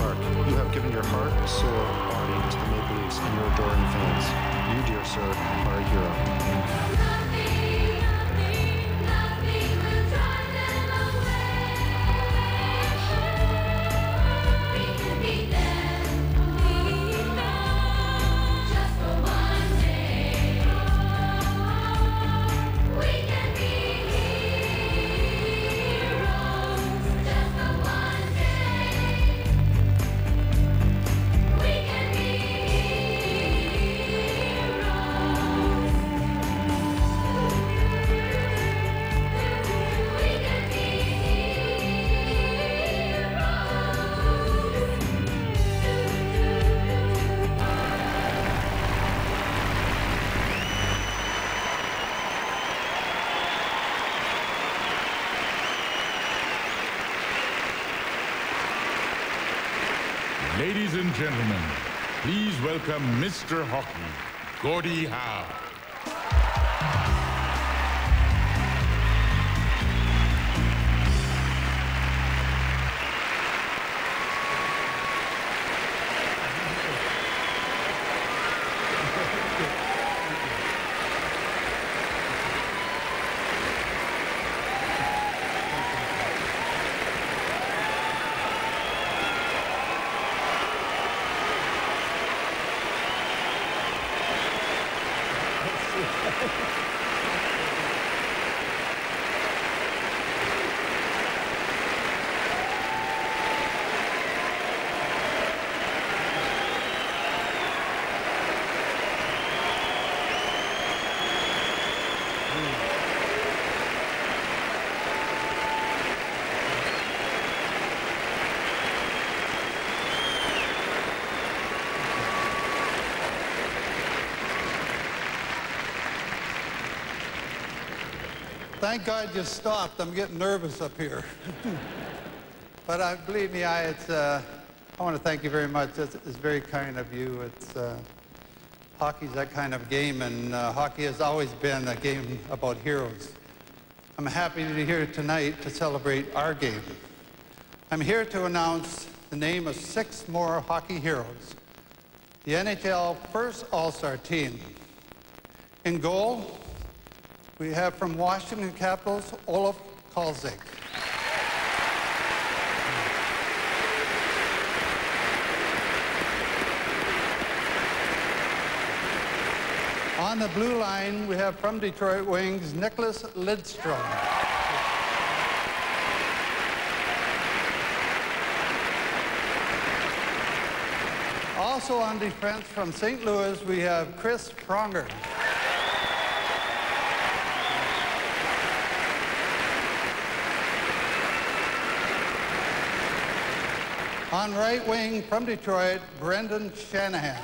Park. You have given your heart, soul, body to the Maple Leafs and your adoring fans. You, dear sir, are a hero. Ladies and gentlemen, please welcome Mr. Hockey, Gordie Howe. Thank God you stopped. I'm getting nervous up here. But believe me, I want to thank you very much. It's very kind of you. Hockey's that kind of game, and hockey has always been a game about heroes. I'm happy to be here tonight to celebrate our game. I'm here to announce the name of 6 more hockey heroes. The NHL first All-Star team. In goal, we have from Washington Capitals, Olaf Kolzig. On the blue line, we have from Detroit Wings, Nicholas Lidstrom. Also on defense from St. Louis, we have Chris Pronger. On right wing from Detroit, Brendan Shanahan.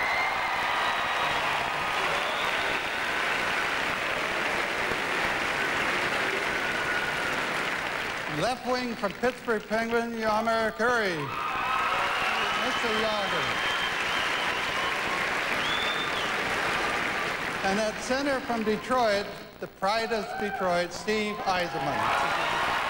Left wing from Pittsburgh Penguin, Yammer Curry. Mr. Yager. And at center from Detroit, the pride of Detroit, Steve Yzerman.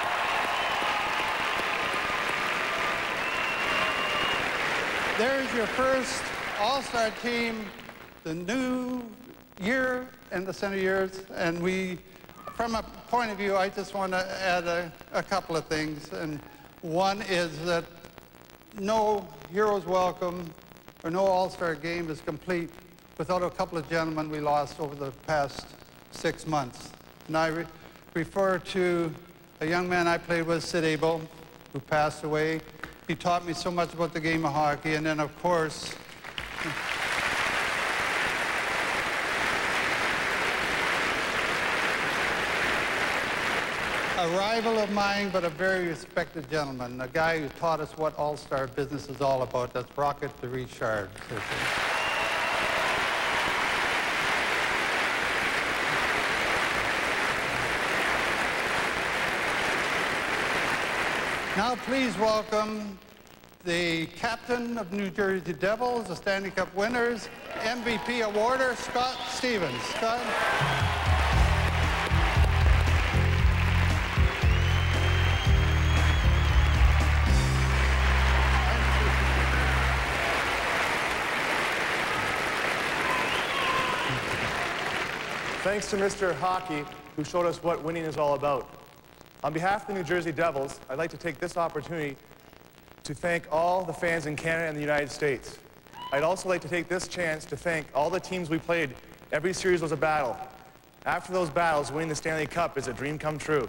There's your first All-Star team, the new year and the center years. And from a point of view, I just want to add a couple of things. And one is that no Heroes Welcome or no All-Star game is complete without a couple of gentlemen we lost over the past 6 months. And I refer to a young man I played with, Sid Abel, who passed away. He taught me so much about the game of hockey. And then, of course, a rival of mine, but a very respected gentleman, a guy who taught us what all-star business is all about. That's Rocket de Richard. Now please welcome the captain of New Jersey Devils, the Stanley Cup winners, MVP awarder, Scott Stevens. Scott? Thanks to Mr. Hockey, who showed us what winning is all about. On behalf of the New Jersey Devils, I'd like to take this opportunity to thank all the fans in Canada and the United States. I'd also like to take this chance to thank all the teams we played. Every series was a battle. After those battles, winning the Stanley Cup is a dream come true.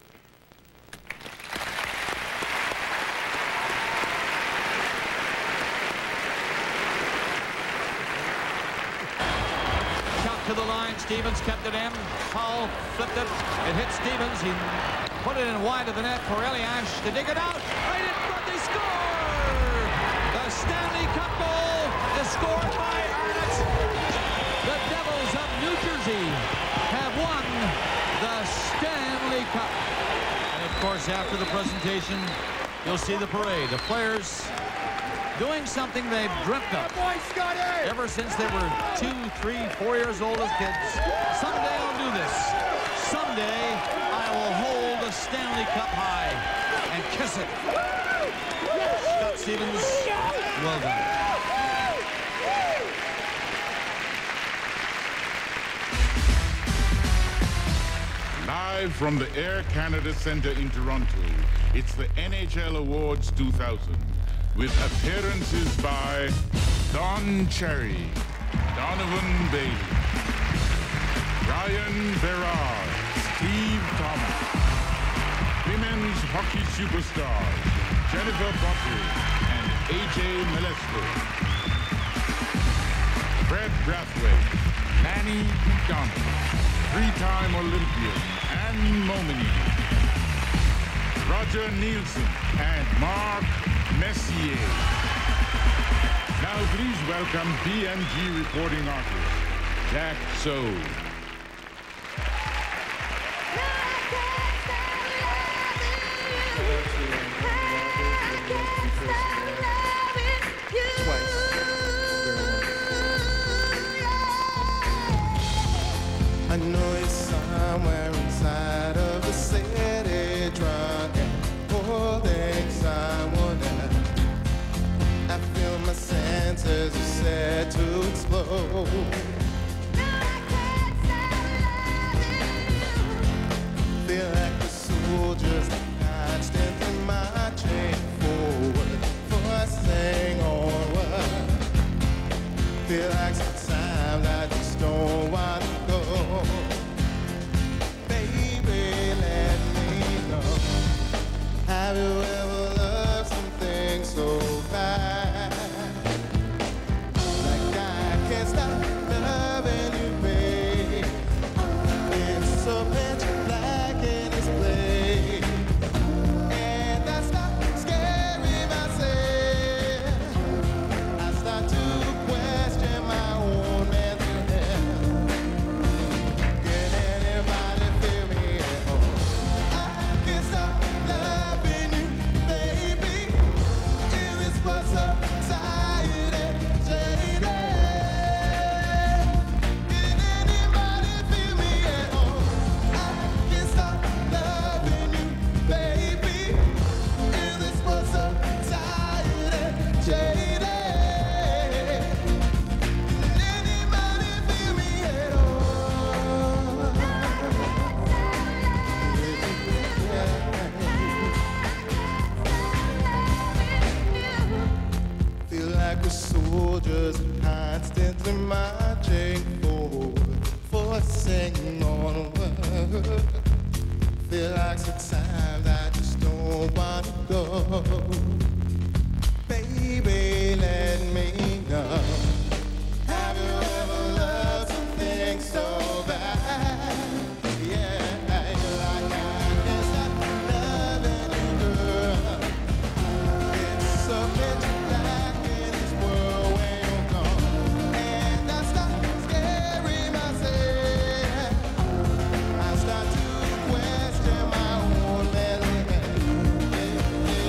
To the line, Stevens kept it in. Hull flipped it. It hit Stevens. He put it in wide of the net for Elias to dig it out. Right in front, they score! The Stanley Cup goal is scored by Arnott. The Devils of New Jersey have won the Stanley Cup. And of course, after the presentation, you'll see the parade. The players doing something they've dreamt of ever since they were 2, 3, 4 years old as kids. Someday I'll do this. Someday I will hold the Stanley Cup high and kiss it. Scott Stevens, well done. Live from the Air Canada Centre in Toronto, it's the NHL Awards 2000. With appearances by Don Cherry, Donovan Bailey, Ryan Berard, Steve Thomas, women's hockey superstars Jennifer Butler and AJ Melesko, Fred Brathwaite, Lanny McDonald, three-time Olympian Anne Momini, Roger Nielsen, and Mark Messier. Now please welcome BMG reporting artist, Jack So. I know it's somewhere inside of the city, drunk and holding someone else. I feel my senses are set to explode. Feel like the soldiers constantly marching forward, forcing onward. Feel like sometimes I just don't want to go. Baby, let me know. Have you ever loved something so bad? Like I can't stop loving you, babe. It's so pitch black in this place, and I stop scaring myself. I start to question my own mental health. Can anybody feel me at home? I can't stop loving you, baby. Is this what's so tired and jaded? Can anybody feel me at home? I can't stop loving you, baby. Is this what's so tired and jaded? Can anybody feel me at all? Feel like we're soldiers constantly marching forward, forcing onward. Feel like sometimes I just don't want to go. Baby, let me know. Have you ever loved something so bad? Yeah, like I can't stop loving you, girl. It's so pitch black in this world when you're gone, and I start scaring myself. I start to question my own mental health.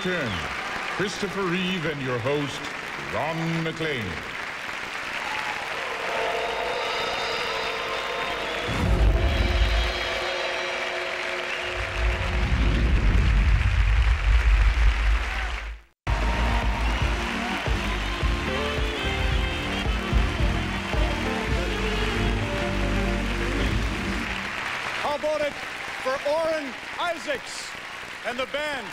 return, Christopher Reeve and your host, Ron McLean. How about it for Oren Isaacs and the band?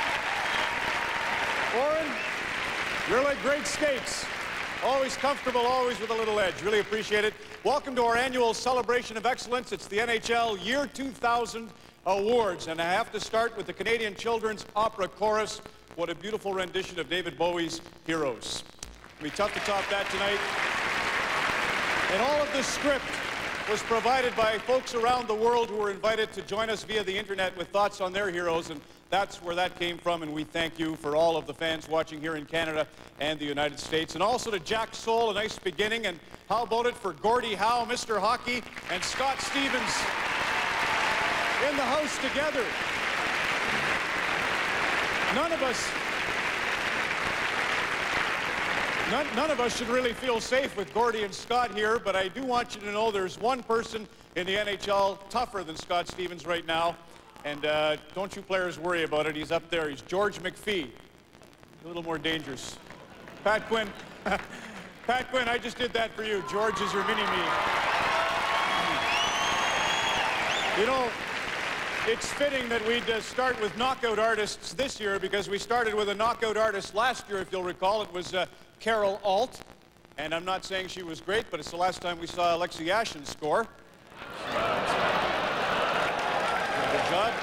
Oren, you're like great skates. Always comfortable, always with a little edge. Really appreciate it. Welcome to our annual celebration of excellence. It's the NHL Year 2000 Awards. And I have to start with the Canadian Children's Opera Chorus. What a beautiful rendition of David Bowie's Heroes. It'll be tough to top that tonight. And all of this script was provided by folks around the world who were invited to join us via the internet with thoughts on their heroes, and that's where that came from, and we thank you for all of the fans watching here in Canada and the United States. And also to Jack Soul, a nice beginning, and how about it for Gordie Howe, Mr. Hockey, and Scott Stevens in the house together. None of us should really feel safe with Gordie and Scott here, but I do want you to know there's one person in the NHL tougher than Scott Stevens right now, and don't you players worry about it. He's up there. He's George McPhee. A little more dangerous. Pat Quinn. Pat Quinn, I just did that for you. George is your mini-me. You know, it's fitting that we'd start with knockout artists this year because we started with a knockout artist last year, if you'll recall. It was Carol Alt, and I'm not saying she was great, but it's the last time we saw Alexei Yashin score. Good job.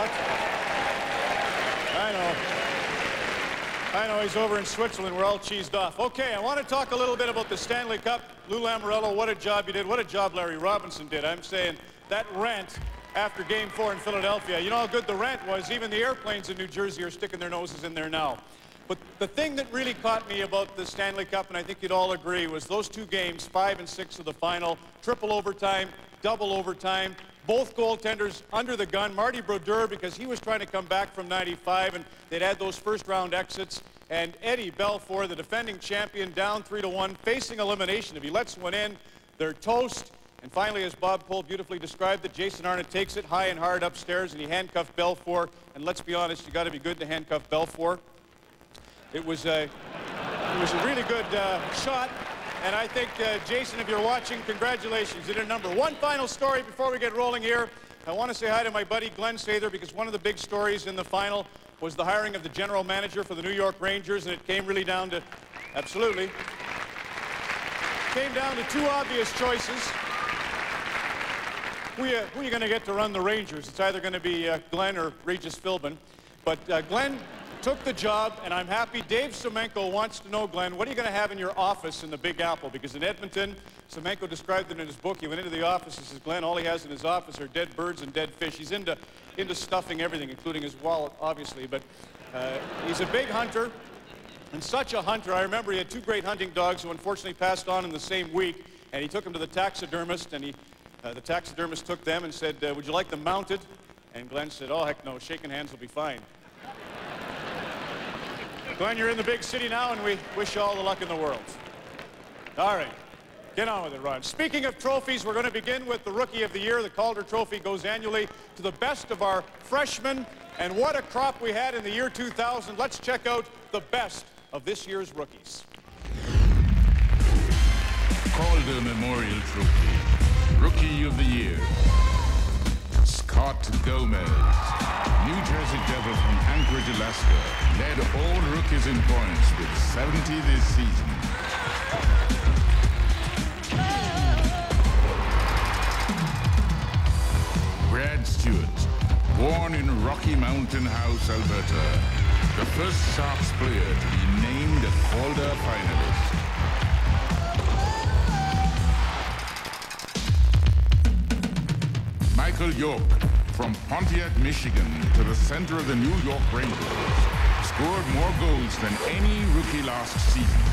I know, he's over in Switzerland. We're all cheesed off. Okay, I want to talk a little bit about the Stanley Cup. Lou Lamoriello, what a job you did. What a job Larry Robinson did. I'm saying that rant after Game 4 in Philadelphia, you know how good the rant was? Even the airplanes in New Jersey are sticking their noses in there now. But the thing that really caught me about the Stanley Cup, and I think you'd all agree, was those two games, 5 and 6 of the final, triple overtime, double overtime, both goaltenders under the gun. Marty Brodeur, because he was trying to come back from 95, and they'd had those first-round exits. And Eddie Belfour, the defending champion, down 3-1, facing elimination. If he lets one in, they're toast. And finally, as Bob Cole beautifully described it, Jason Arnott takes it high and hard upstairs, and he handcuffed Belfour. And let's be honest, you got to be good to handcuff Belfour. It was a really good shot, and I think, Jason, if you're watching, congratulations. You did a number. One final story before we get rolling here. I want to say hi to my buddy Glenn Sather, because one of the big stories in the final was the hiring of the general manager for the New York Rangers, and it came really down to, absolutely, came down to two obvious choices. Who are you going to get to run the Rangers? It's either going to be Glenn or Regis Philbin. But Glenn took the job, and I'm happy. Dave Semenko wants to know, Glenn, what are you going to have in your office in the Big Apple? Because in Edmonton, Semenko described it in his book. He went into the office. He says, Glenn, all he has in his office are dead birds and dead fish. He's into stuffing everything, including his wallet, obviously. But he's a big hunter, and such a hunter. I remember he had two great hunting dogs who unfortunately passed on in the same week, and he took them to the taxidermist, and the taxidermist took them and said, would you like them mounted? And Glenn said, oh, heck no, shaking hands will be fine. Glenn, you're in the big city now, and we wish you all the luck in the world. All right, get on with it, Ron. Speaking of trophies, we're going to begin with the Rookie of the Year. The Calder Trophy goes annually to the best of our freshmen, and what a crop we had in the year 2000. Let's check out the best of this year's rookies. Calder Memorial Trophy, Rookie of the Year, Scott Gomez, New Jersey Devil from Anchorage, Alaska, led all rookies in points with 70 this season. Brad Stewart, born in Rocky Mountain House, Alberta, the first Sharks player to be named a Calder finalist. Michael York, from Pontiac, Michigan, to the center of the New York Rangers, scored more goals than any rookie last season.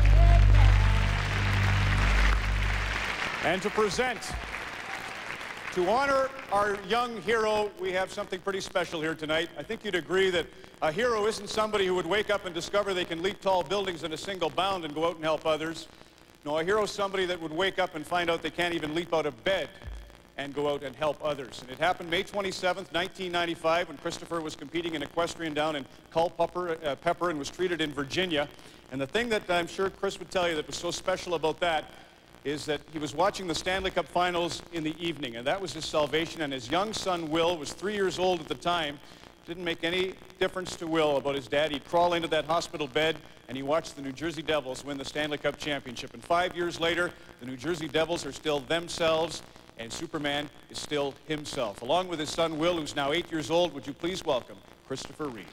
And to present To honor our young hero, we have something pretty special here tonight. I think you'd agree that a hero isn't somebody who would wake up and discover they can leap tall buildings in a single bound and go out and help others. No, a hero is somebody that would wake up and find out they can't even leap out of bed and go out and help others. And it happened May 27th, 1995, when Christopher was competing in equestrian down in Culpeper and was treated in Virginia. And the thing that I'm sure Chris would tell you that was so special about that is that he was watching the Stanley Cup Finals in the evening, and that was his salvation. And his young son, Will, was 3 years old at the time. Didn't make any difference to Will about his dad. He'd crawl into that hospital bed, and he watched the New Jersey Devils win the Stanley Cup Championship. And 5 years later, the New Jersey Devils are still themselves, and Superman is still himself. Along with his son, Will, who's now 8 years old, would you please welcome Christopher Reeve.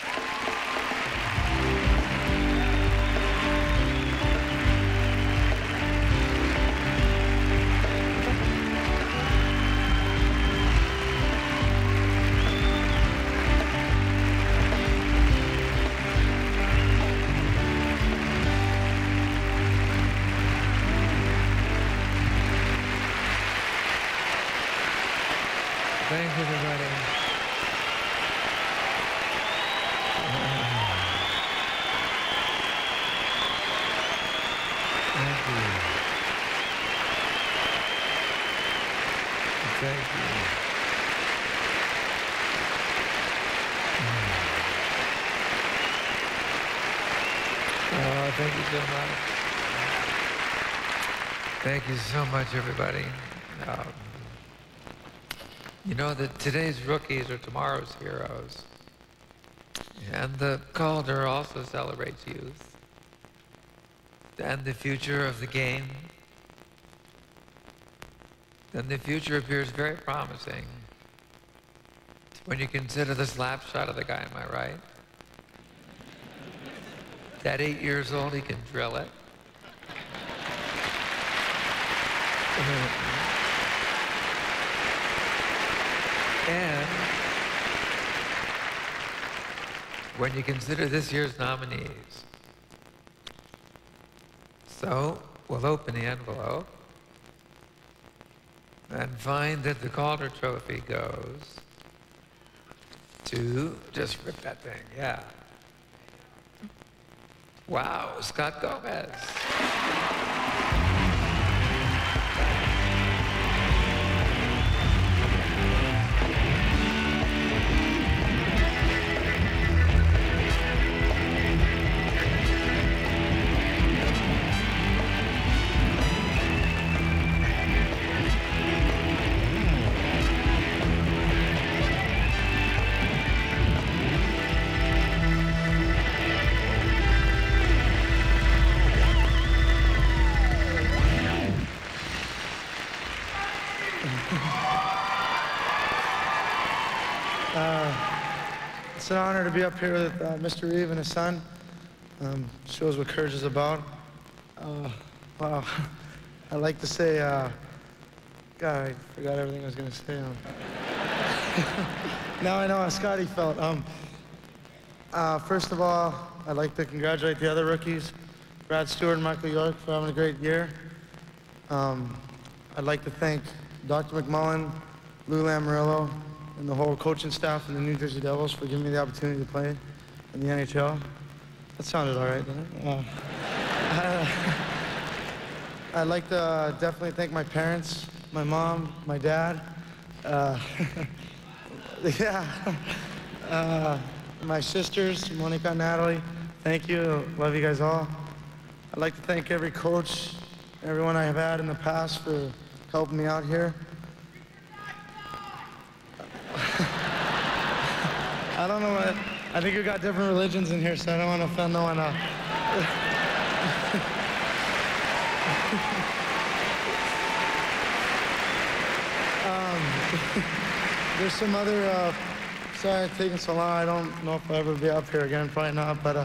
Thanks, everybody. Thank you. Thank you. Oh, thank you so much. Thank you so much, everybody. You know that today's rookies are tomorrow's heroes. And the Calder also celebrates youth and the future of the game. And the future appears very promising when you consider the slap shot of the guy on my right. At 8 years old, he can drill it. And when you consider this year's nominees, so we'll open the envelope and find that the Calder Trophy goes to, just rip that thing, yeah. Wow, Scott Gomez. It's an honor to be up here with Mr. Reeve and his son. Shows what courage is about. Wow. I'd like to say, God, I forgot everything I was going to say. Now I know how Scotty felt. First of all, I'd like to congratulate the other rookies, Brad Stewart and Michael York, for having a great year. I'd like to thank Dr. McMullen, Lou Lamoriello, and the whole coaching staff and the New Jersey Devils for giving me the opportunity to play in the NHL. That sounded all right, didn't it? I'd like to definitely thank my parents, my mom, my dad. My sisters, Monica and Natalie. Thank you. Love you guys all. I'd like to thank every coach, everyone I have had in the past for helping me out here. I don't know what, I think we got different religions in here, so I don't want to offend no one. There's some other, sorry it's taking so long, I don't know if I'll ever be up here again, probably not, but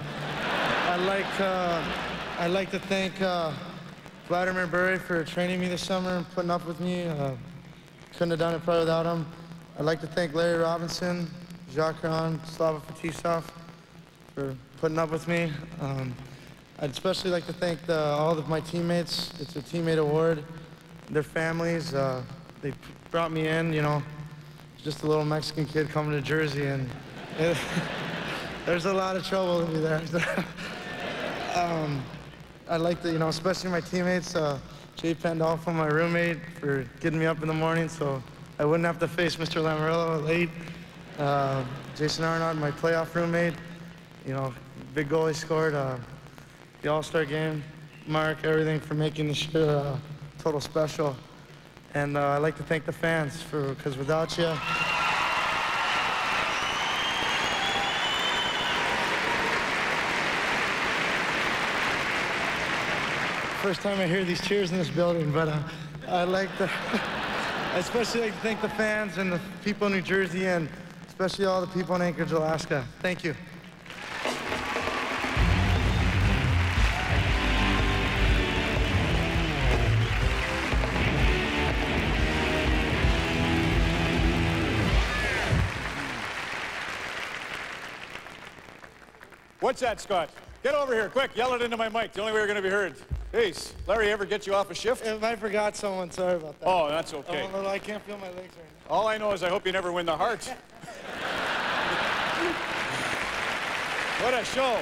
I'd like to thank Vladimir Bury for training me this summer and putting up with me. Couldn't have done it probably without him. I'd like to thank Larry Robinson, Jacques Caron, Slava Fetisov for putting up with me. I'd especially like to thank all of my teammates. It's a teammate award. Their families, they brought me in, you know, just a little Mexican kid coming to Jersey, and there's a lot of trouble to be there. I'd like to, you know, especially my teammates, Jay Pandolfo, my roommate, for getting me up in the morning so I wouldn't have to face Mr. Lamoriello late. Jason Arnott, my playoff roommate, you know, big goal he scored, the All-Star game. Mark, everything for making this year total special. And I'd like to thank the fans because without you, first time I hear these cheers in this building, but I'd like to, especially like to thank the fans and the people in New Jersey and especially all the people in Anchorage, Alaska. Thank you. What's that, Scott? Get over here, quick. Yell it into my mic. The only way you're going to be heard. Hey, Larry, ever get you off a shift? If I forgot someone, sorry about that. Oh, that's okay. Oh, I can't feel my legs right now. All I know is I hope you never win the Heart. What a show.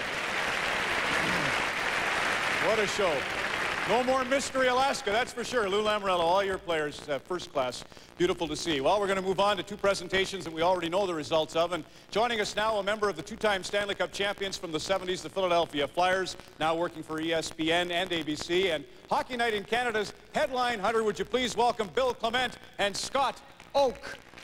What a show. No more Mystery Alaska, that's for sure. Lou Lamoriello, all your players, first class. Beautiful to see. Well, we're going to move on to two presentations that we already know the results of. And joining us now, a member of the two-time Stanley Cup champions from the 70s, the Philadelphia Flyers, now working for ESPN and ABC. And Hockey Night in Canada's headline hunter, would you please welcome Bill Clement and Scott Oake.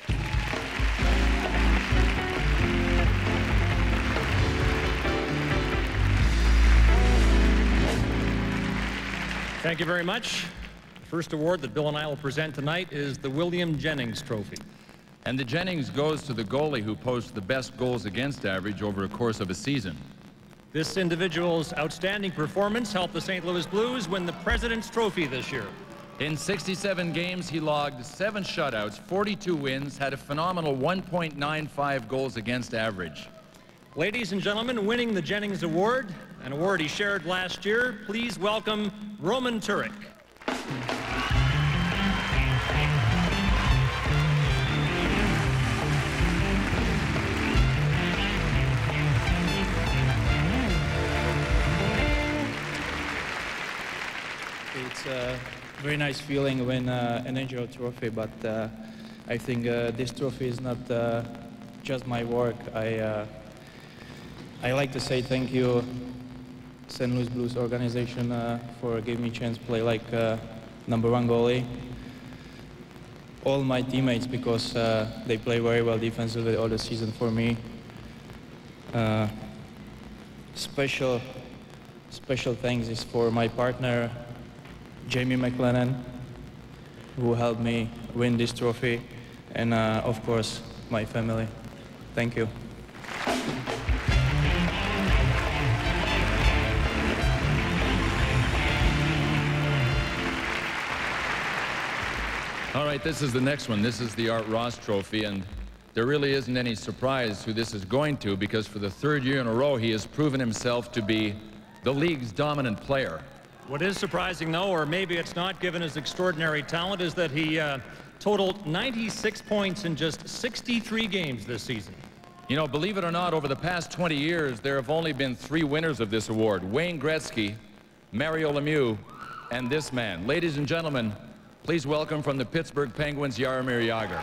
Thank you very much. The first award that Bill and I will present tonight is the William Jennings Trophy. And the Jennings goes to the goalie who posts the best goals against average over a course of a season. This individual's outstanding performance helped the St. Louis Blues win the President's Trophy this year. In 67 games, he logged 7 shutouts, 42 wins, had a phenomenal 1.95 goals against average. Ladies and gentlemen, winning the Jennings Award, an award he shared last year, please welcome Roman Turek. It's a very nice feeling when an NHL trophy, but I think this trophy is not just my work. I like to say thank you, St. Louis Blues organization, for giving me a chance to play like #1 goalie. All my teammates, because they play very well defensively all the season for me. Special thanks is for my partner, Jamie McLennan, who helped me win this trophy, and of course, my family. Thank you. All right, this is the next one. This is the Art Ross Trophy, and there really isn't any surprise who this is going to, because for the 3rd year in a row, he has proven himself to be the league's dominant player. What is surprising, though, or maybe it's not given his extraordinary talent, is that he totaled 96 points in just 63 games this season. You know, believe it or not, over the past 20 years, there have only been 3 winners of this award: Wayne Gretzky, Mario Lemieux, and this man. Ladies and gentlemen, please welcome from the Pittsburgh Penguins, Jaromir Jagr.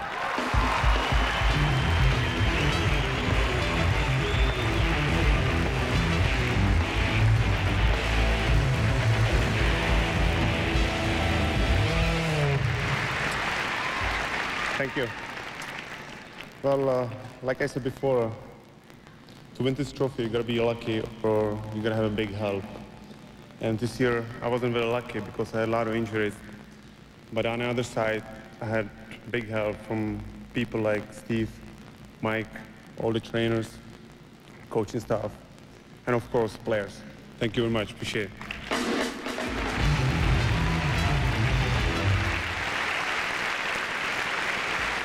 Thank you. Well, like I said before, to win this trophy, you gotta be lucky or you gotta have a big help. And this year, I wasn't very lucky because I had a lot of injuries. But on the other side, I had big help from people like Steve, Mike, all the trainers, coaching staff, and of course, players. Thank you very much. Appreciate it.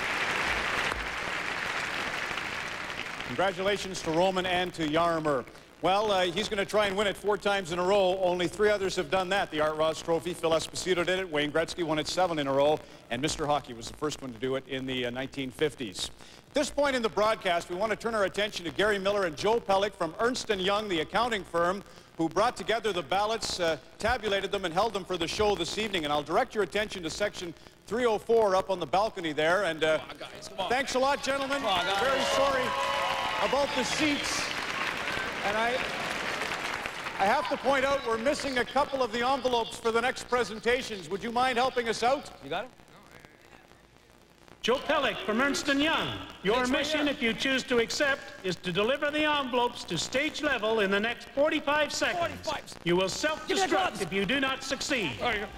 Congratulations to Roman and to Jaromir. Well, he's going to try and win it 4 times in a row. Only 3 others have done that. The Art Ross Trophy, Phil Esposito did it. Wayne Gretzky won it 7 in a row. And Mr. Hockey was the first one to do it in the 1950s. At this point in the broadcast, we want to turn our attention to Gary Miller and Joe Pellick from Ernst & Young, the accounting firm, who brought together the ballots, tabulated them, and held them for the show this evening. And I'll direct your attention to section 304 up on the balcony there. And thanks a lot, gentlemen. We're very sorry about the seats. And I have to point out we're missing a couple of the envelopes for the next presentations. Would you mind helping us out? You got it? Joe Pellick from Ernst & Young. Your mission, if you choose to accept, is to deliver the envelopes to stage level in the next 45 seconds. You will self-destruct if you do not succeed.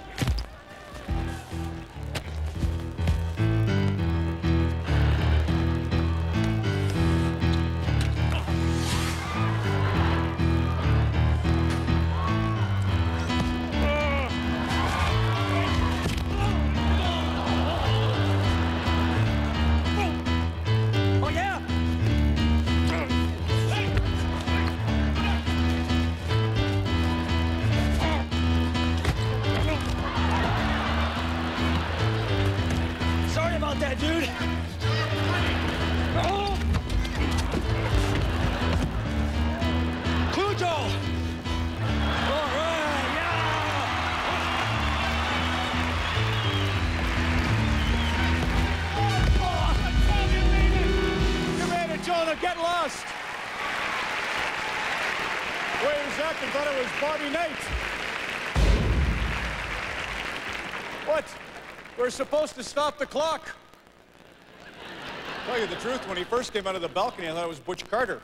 Dude. Oh. Cujo. All right, yeah. You made it, Jonah. Get lost. Where's that? I thought it was Bobby Knight. What? We're supposed to stop the clock. Tell you the truth, when he first came out of the balcony, I thought it was Butch Carter.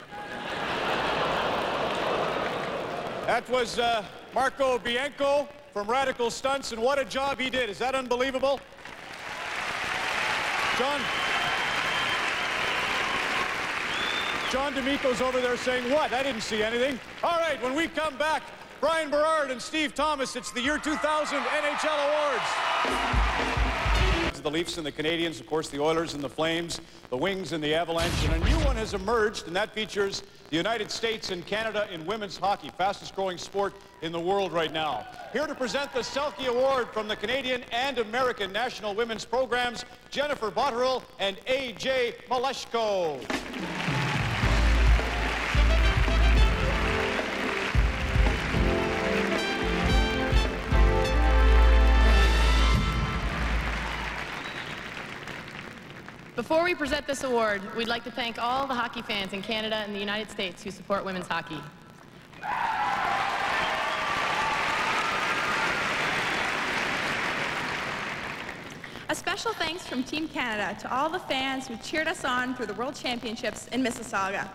That was Marco Bianco from Radical Stunts, and what a job he did. Is that unbelievable? John D'Amico's over there saying, what? I didn't see anything. All right, when we come back, Brian Berard and Steve Thomas, it's the year 2000 NHL Awards. The Leafs and the Canadiens, of course, the Oilers and the Flames, the Wings and the Avalanche, and a new one has emerged, and that features the United States and Canada in women's hockey, fastest growing sport in the world right now. Here to present the Selke Award from the Canadian and American national women's programs, Jennifer Botterill and A.J. Maleshko. Before we present this award, we'd like to thank all the hockey fans in Canada and the United States who support women's hockey. A special thanks from Team Canada to all the fans who cheered us on through the World Championships in Mississauga.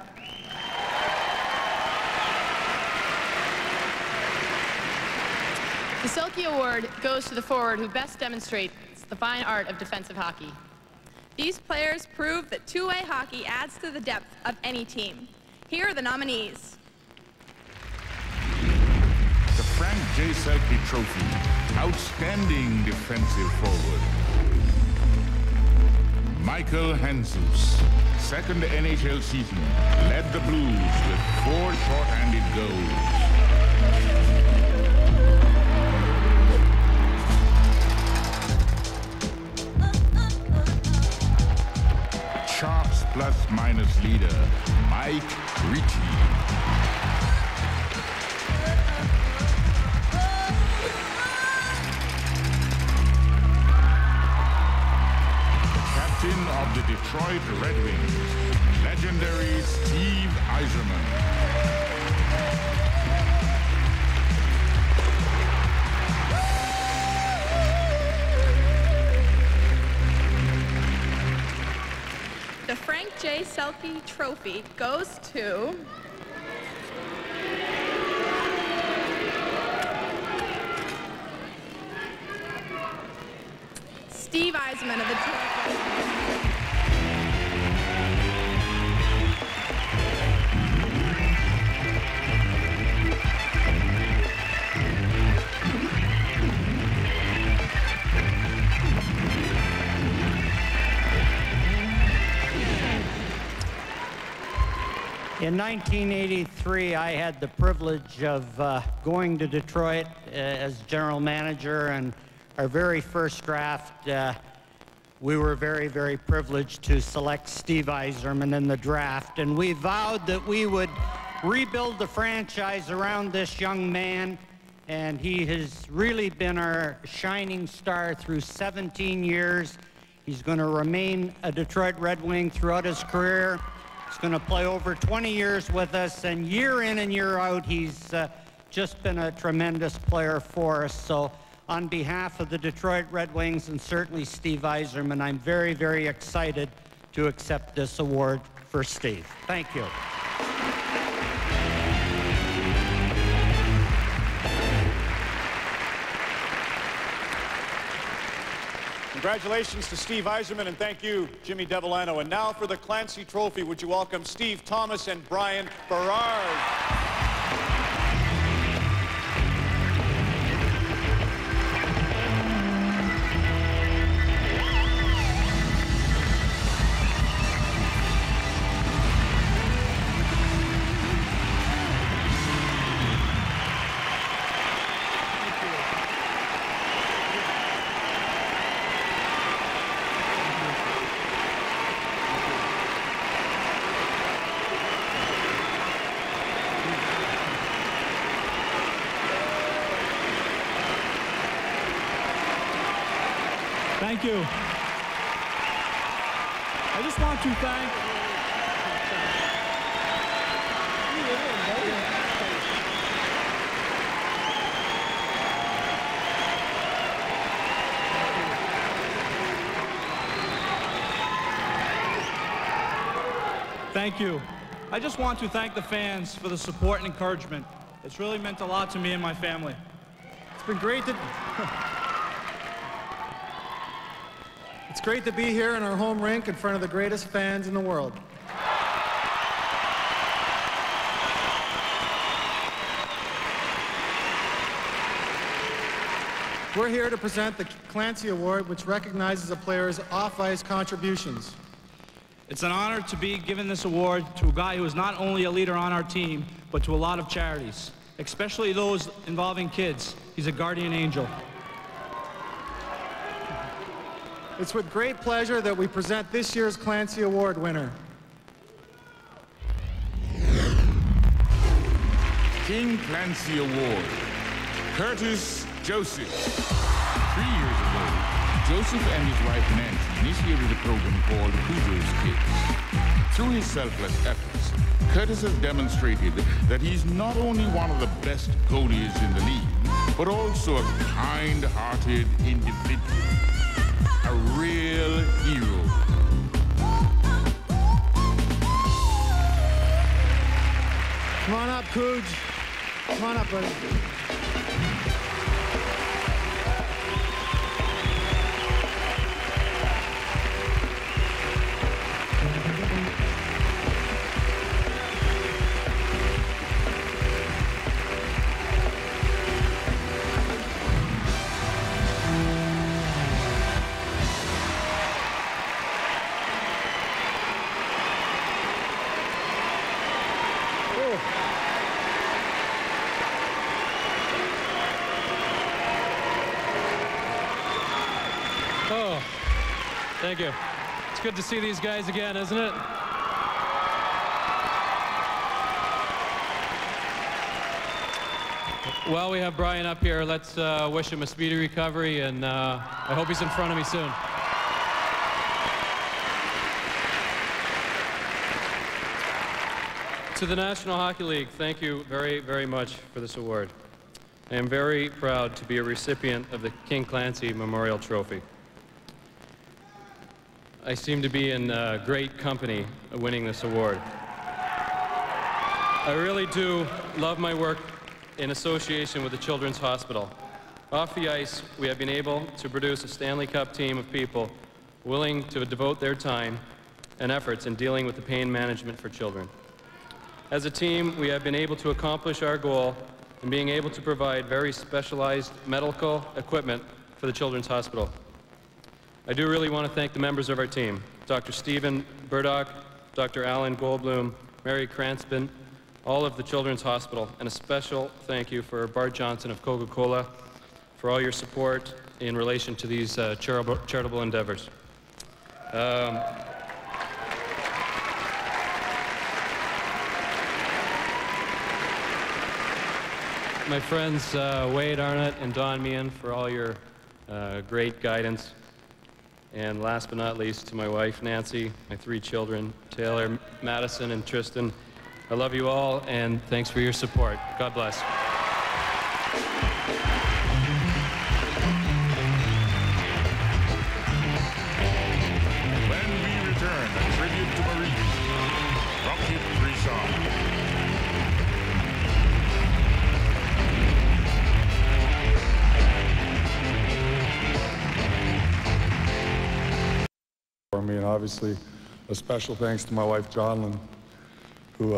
The Selke Award goes to the forward who best demonstrates the fine art of defensive hockey. These players prove that two-way hockey adds to the depth of any team. Here are the nominees. The Frank J. Selke Trophy, Outstanding Defensive Forward. Michael Handzus, second NHL season, led the Blues with 4 short-handed goals. Sharks plus-minus leader, Mike Ritchie. Captain of the Detroit Red Wings, legendary Steve Yzerman. The Frank J. Selke Trophy goes to Steve Yzerman of the Detroit. In 1983, I had the privilege of going to Detroit as general manager, and our very first draft, we were very, very privileged to select Steve Yzerman in the draft, and we vowed that we would rebuild the franchise around this young man, and he has really been our shining star through 17 years. He's going to remain a Detroit Red Wing throughout his career. He's going to play over 20 years with us, and year in and year out, he's just been a tremendous player for us. So on behalf of the Detroit Red Wings and certainly Steve Yzerman, I'm very, very excited to accept this award for Steve. Thank you. Congratulations to Steve Yzerman, and thank you, Jimmy Devellano. And now for the Clancy Trophy, would you welcome Steve Thomas and Brian Berard. Thank you. I just want to thank Thank you. I just want to thank the fans for the support and encouragement. It's really meant a lot to me and my family. It's been great to It's great to be here in our home rink in front of the greatest fans in the world. We're here to present the Clancy Award, which recognizes a player's off-ice contributions. It's an honor to be given this award to a guy who is not only a leader on our team, but to a lot of charities, especially those involving kids. He's a guardian angel. It's with great pleasure that we present this year's Clancy Award winner. King Clancy Award, Curtis Joseph. 3 years ago, Joseph and his wife Nancy initiated a program called Hoosiers Kids. Through his selfless efforts, Curtis has demonstrated that he's not only one of the best goalies in the league, but also a kind-hearted individual. A real hero. Come on up, Cooj. Come on up, buddy. Thank you. It's good to see these guys again, isn't it? Well, we have Brian up here. Let's wish him a speedy recovery, and I hope he's in front of me soon. To the National Hockey League, thank you very, very much for this award. I am very proud to be a recipient of the King Clancy Memorial Trophy. I seem to be in great company winning this award. I really do love my work in association with the Children's Hospital. Off the ice, we have been able to produce a Stanley Cup team of people willing to devote their time and efforts in dealing with the pain management for children. As a team, we have been able to accomplish our goal in being able to provide very specialized medical equipment for the Children's Hospital. I do really want to thank the members of our team, Dr. Stephen Burdock, Dr. Alan Goldblum, Mary Cranston, all of the Children's Hospital, and a special thank you for Bart Johnson of Coca-Cola for all your support in relation to these charitable endeavors. My friends Wade Arnott and Don Meehan for all your great guidance. And last but not least, to my wife, Nancy, my 3 children, Taylor, Madison, and Tristan. I love you all, and thanks for your support. God bless. When we return, a tribute to Maurice, Rocket Richard. For me, and obviously a special thanks to my wife, Jonlyn, who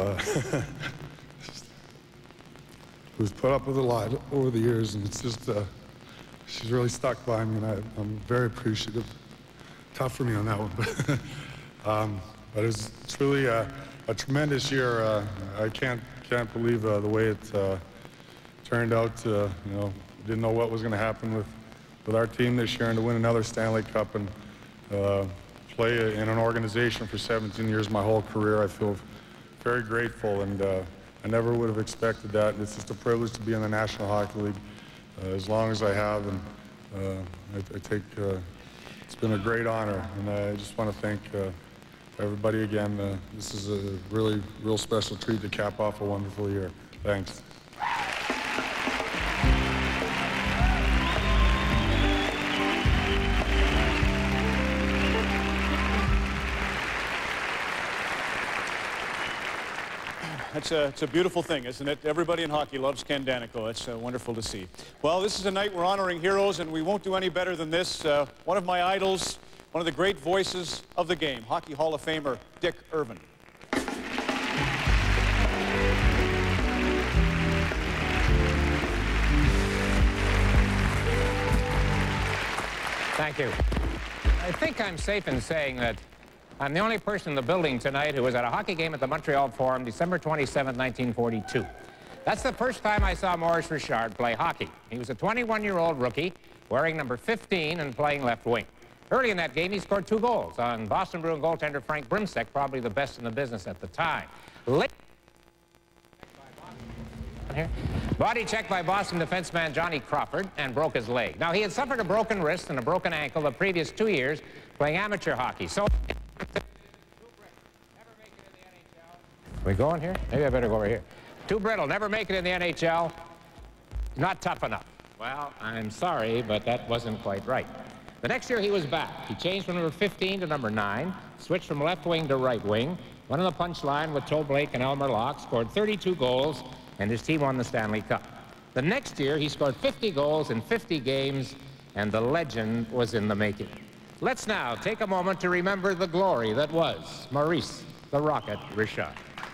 who's put up with a lot over the years, and it's just she's really stuck by me, and I'm very appreciative. Tough for me on that one, but it's really a tremendous year. I can't believe the way it turned out. You know, didn't know what was going to happen with our team this year, and to win another Stanley Cup and play in an organization for 17 years, my whole career. I feel very grateful, and I never would have expected that. And it's just a privilege to be in the National Hockey League as long as I have, and I take, it's been a great honor, and I just want to thank everybody again. This is a real special treat to cap off a wonderful year. Thanks. It's a beautiful thing, isn't it? Everybody in hockey loves Ken Daneyko. It's wonderful to see. Well, this is a night we're honoring heroes, and we won't do any better than this. One of my idols, one of the great voices of the game, Hockey Hall of Famer Dick Irvin. Thank you. I think I'm safe in saying that I'm the only person in the building tonight who was at a hockey game at the Montreal Forum, December 27, 1942. That's the first time I saw Maurice Richard play hockey. He was a 21-year-old rookie, wearing number 15 and playing left wing. Early in that game, he scored 2 goals on Boston Bruin goaltender Frank Brimsek, probably the best in the business at the time. Body checked by Boston defenseman Johnny Crawford and broke his leg. Now, he had suffered a broken wrist and a broken ankle the previous 2 years playing amateur hockey. So, we going here? Maybe I better go over here. Too brittle, never make it in the NHL. Not tough enough. Well, I'm sorry, but that wasn't quite right. The next year he was back. He changed from number 15 to number 9, switched from left wing to right wing, went on the punch line with Toe Blake and Elmer Locke, scored 32 goals, and his team won the Stanley Cup. The next year he scored 50 goals in 50 games, and the legend was in the making. Let's now take a moment to remember the glory that was Maurice the Rocket Richard.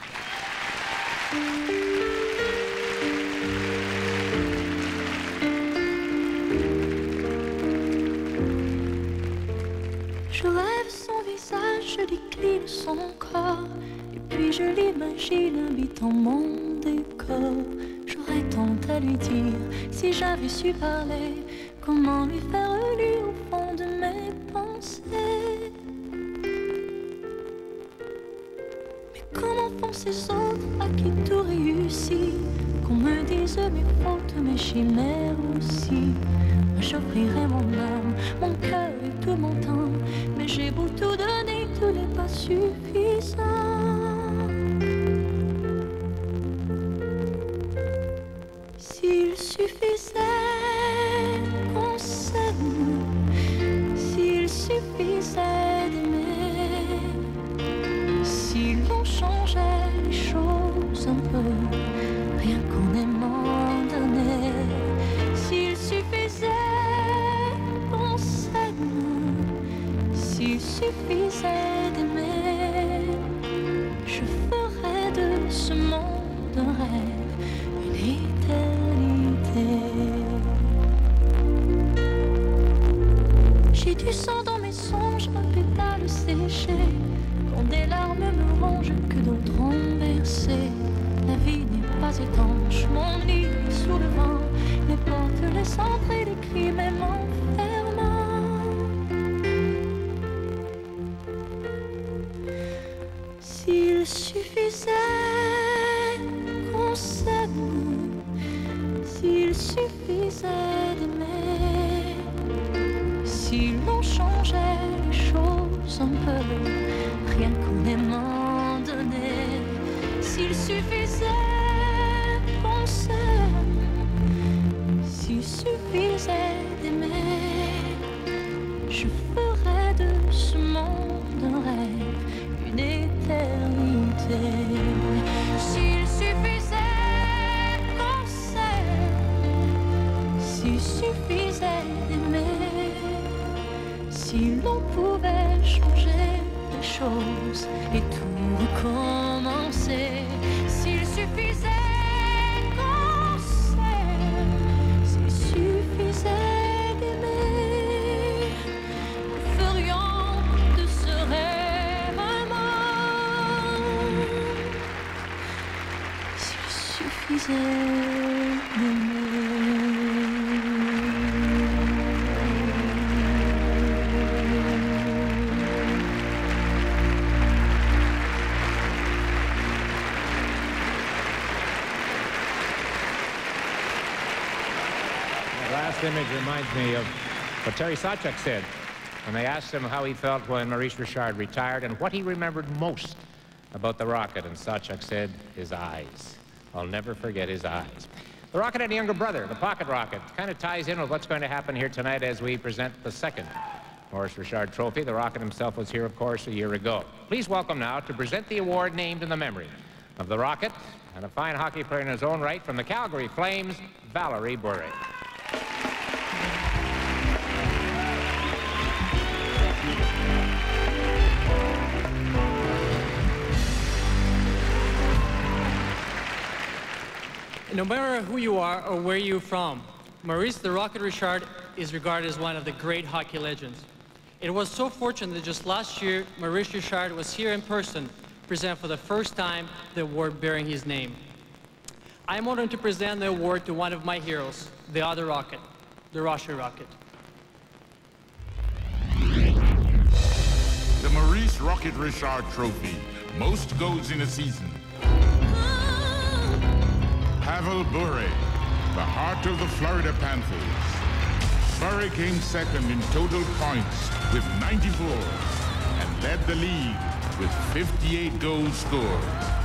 Je rêve son visage, je décline son corps, et puis je l'imagine habitant mon décor. J'aurais tant à lui dire si j'avais su parler, comment lui faire lire au fond de mes pensées. Mais comment font ces autres à qui tout réussit, qu'on me dise mes fautes, mes chimères aussi. Moi j'offrirais mon âme, mon cœur et tout mon temps, mais j'ai beau tout donner, tout n'est pas suffisant. S'il suffisait qu'on s'aime, s'il suffisait d'aimer, si l'on changeait les choses un peu, rien qu'en aimant donner, s'il suffisait qu'on s'aime, s'il suffisait d'aimer, je ferais de ce monde un rêve, une éternité. J'ai du sang dans mes songes, un pétale séché, quand des larmes me rongent, que d'autres ont cendré des cris même enfermant. S'il suffisait qu'on s'aime, s'il suffisait d'aimer, si l'on changeait les choses un peu, rien qu'en aimant donner, s'il suffisait qu'on s'aime, s'il suffisait d'aimer, je ferais de ce monde un rêve, une éternité. S'il suffisait qu'on s'aime, s'il suffisait d'aimer, si l'on pouvait changer les choses et tout recommencer, s'il suffisait qu'on s'aime, s'il suffisait d'aimer, nous ferions de ce rêve un monde. S'il suffisait d'aimer. Last image reminds me of what Terry Sawchuk said when they asked him how he felt when Maurice Richard retired and what he remembered most about the Rocket. And Sawchuk said, his eyes. I'll never forget his eyes. The Rocket had a younger brother, the Pocket Rocket. Kind of ties in with what's going to happen here tonight as we present the second Maurice Richard Trophy. The Rocket himself was here, of course, a year ago. Please welcome now to present the award named in the memory of the Rocket and a fine hockey player in his own right from the Calgary Flames, Valerie Bure. No matter who you are or where you're from, Maurice the Rocket Richard is regarded as one of the great hockey legends. It was so fortunate that just last year, Maurice Richard was here in person to present for the first time the award bearing his name. I'm honored to present the award to one of my heroes, the other Rocket, the Russian Rocket. The Maurice Rocket Richard Trophy, most goals in a season. Pavel Bure, the heart of the Florida Panthers. Bure came second in total points with 94 and led the league with 58 goals scored.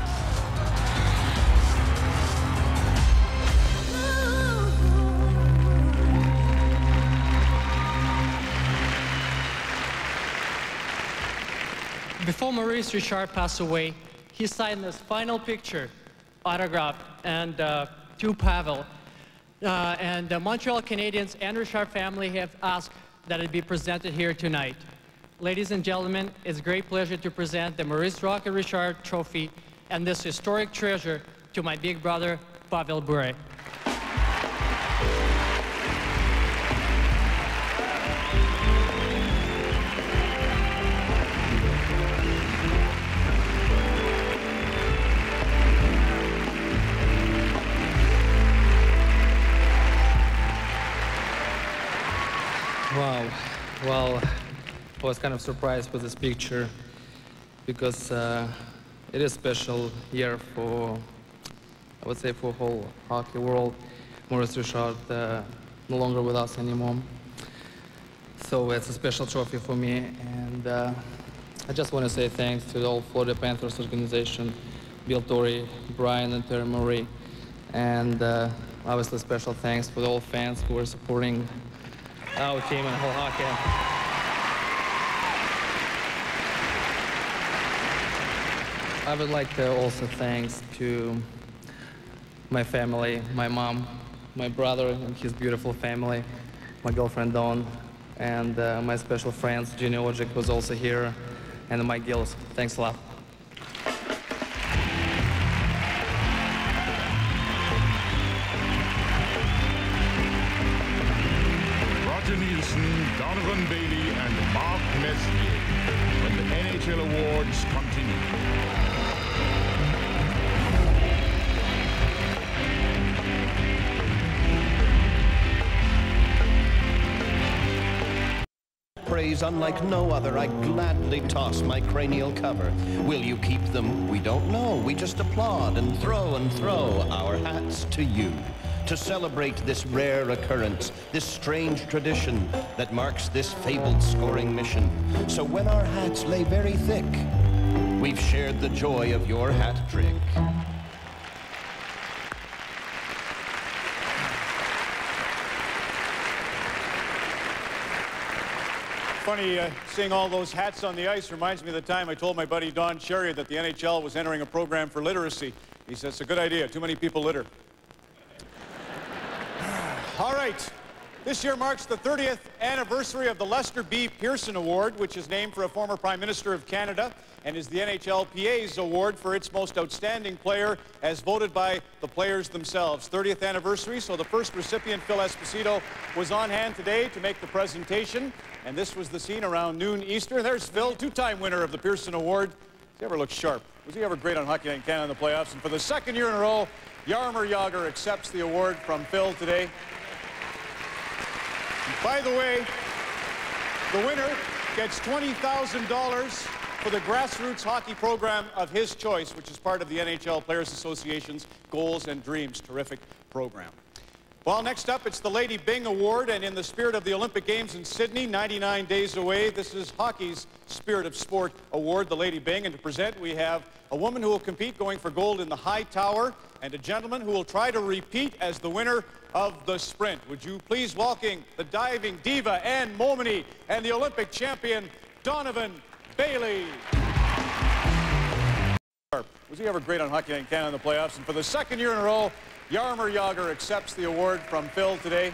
Before Maurice Richard passed away, he signed this final picture, autograph, and to Pavel. And the Montreal Canadiens and Richard family have asked that it be presented here tonight. Ladies and gentlemen, it's a great pleasure to present the Maurice Rocket Richard Trophy and this historic treasure to my big brother, Pavel Bure. Wow. Well, I was kind of surprised with this picture because it is a special year for, I would say, for the whole hockey world. Maurice Richard no longer with us anymore. So it's a special trophy for me, and I just want to say thanks to the whole Florida Panthers organization, Bill Torrey, Brian and Terry Murray, and obviously special thanks for the all fans who are supporting our team and whole hockey. I would like to also thanks to my family, my mom, my brother and his beautiful family, my girlfriend Dawn, and my special friends, Ginny Ojik was also here, and Mike Gillis. Thanks a lot. Roger Nielsen, Donovan Bailey, and Mark Messier when the NHL Awards continue. praise unlike no other, I gladly toss my cranial cover. Will you keep them? We don't know. We just applaud and throw our hats to you to celebrate this rare occurrence, this strange tradition that marks this fabled scoring mission. So when our hats lay very thick, we've shared the joy of your hat trick. Funny, seeing all those hats on the ice reminds me of the time I told my buddy Don Cherry that the NHL was entering a program for literacy. He says, it's a good idea. Too many people litter. All right. This year marks the 30th anniversary of the Lester B. Pearson Award, which is named for a former Prime Minister of Canada and is the NHLPA's award for its most outstanding player as voted by the players themselves. 30th anniversary, so the first recipient, Phil Esposito, was on hand today to make the presentation. And this was the scene around noon Eastern. There's Phil, two-time winner of the Pearson Award. Does he ever look sharp? Was he ever great on Hockey Night in Canada in the playoffs? And for the second year in a row, Jaromir Jagr accepts the award from Phil today. And by the way, the winner gets $20,000 for the grassroots hockey program of his choice, which is part of the NHL Players Association's Goals and Dreams terrific program. Well, next up, it's the Lady Byng Award, and in the spirit of the Olympic Games in Sydney, 99 days away, this is hockey's Spirit of Sport Award, the Lady Byng. And to present, we have a woman who will compete going for gold in the high tower, and a gentleman who will try to repeat as the winner of the sprint. Would you please welcome the diving diva, Anne Momeny, and the Olympic champion, Donovan Bailey. Was he ever great on Hockey Night in Canada in the playoffs? And for the second year in a row, Jaromir Jagr accepts the award from Phil today.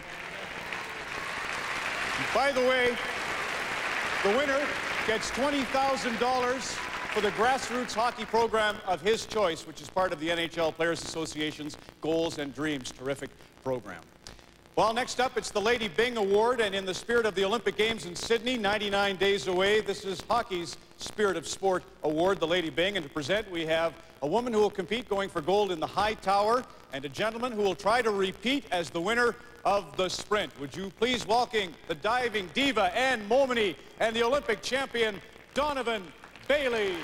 And by the way, the winner gets $20,000 for the grassroots hockey program of his choice, which is part of the NHL Players Association's Goals and Dreams terrific program. Well, next up, it's the Lady Byng Award, and in the spirit of the Olympic Games in Sydney, 99 days away, this is hockey's Spirit of Sport Award, the Lady Byng. And to present, we have a woman who will compete going for gold in the high tower, and a gentleman who will try to repeat as the winner of the sprint. Would you please welcome the diving diva, Anne Momeny, and the Olympic champion, Donovan Bailey.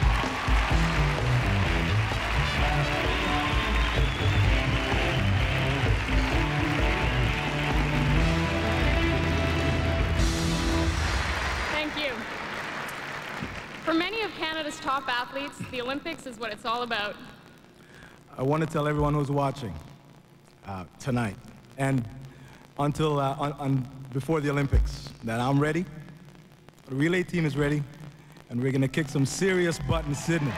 For many of Canada's top athletes, the Olympics is what it's all about. I want to tell everyone who's watching tonight and until before the Olympics that I'm ready, the relay team is ready, and we're going to kick some serious butt in Sydney.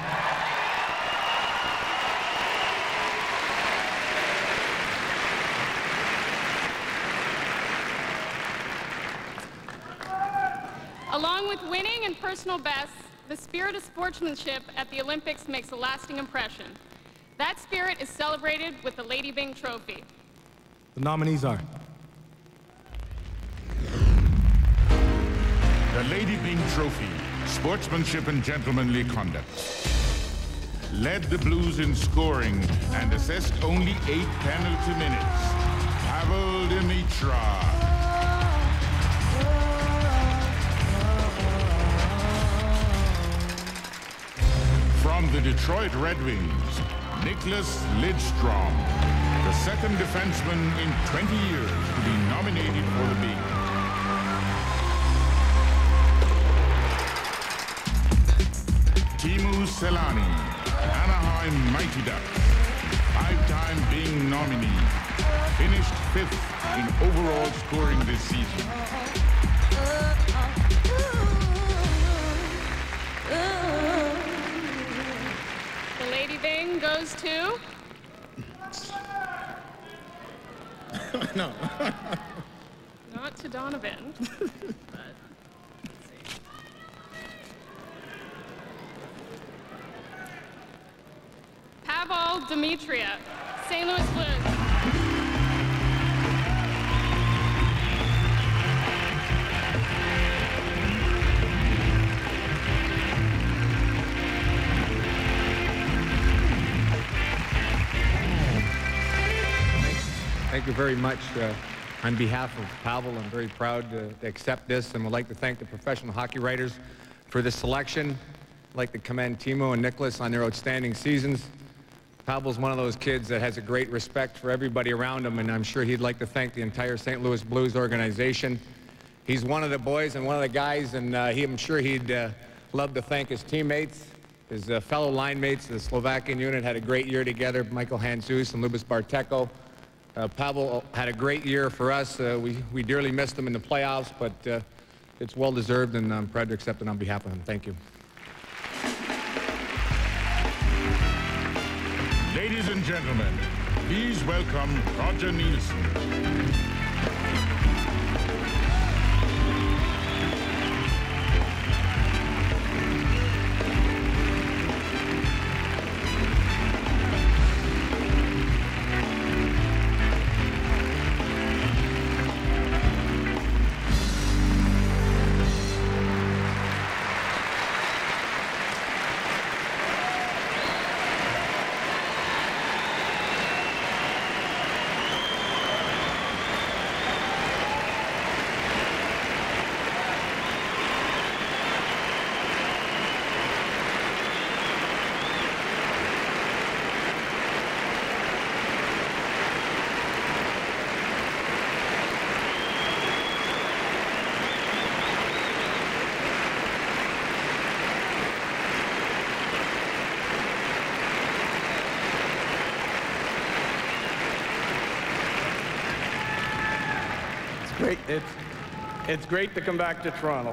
Along with winning and personal bests, the spirit of sportsmanship at the Olympics makes a lasting impression. That spirit is celebrated with the Lady Byng Trophy. The nominees are the Lady Byng Trophy, sportsmanship and gentlemanly conduct. Led the Blues in scoring and assessed only 8 penalty minutes. Pavel Demitra. From the Detroit Red Wings, Nicklas Lidstrom, the second defenseman in 20 years to be nominated for the Byng. Teemu Selanne, Anaheim Mighty Ducks, 5-time Byng nominee, finished 5th in overall scoring this season. Lady Byng goes to... No. Not to Donovan, but let's see. Pavel Demetria, St. Louis Blues. Thank you very much. On behalf of Pavel, I'm very proud to accept this and would like to thank the professional hockey writers for this selection. I'd like to commend Timo and Nicholas on their outstanding seasons. Pavel's one of those kids that has a great respect for everybody around him, and I'm sure he'd like to thank the entire St. Louis Blues organization. He's one of the boys and one of the guys, and I'm sure he'd love to thank his teammates, his fellow line mates. The Slovakian unit had a great year together, Michael Handzus and Lubos Barteko. Pavel had a great year for us. We dearly missed him in the playoffs, but it's well-deserved, and I'm proud to accept it on behalf of him. Thank you. Ladies and gentlemen, please welcome Roger Nielsen. It's great to come back to Toronto.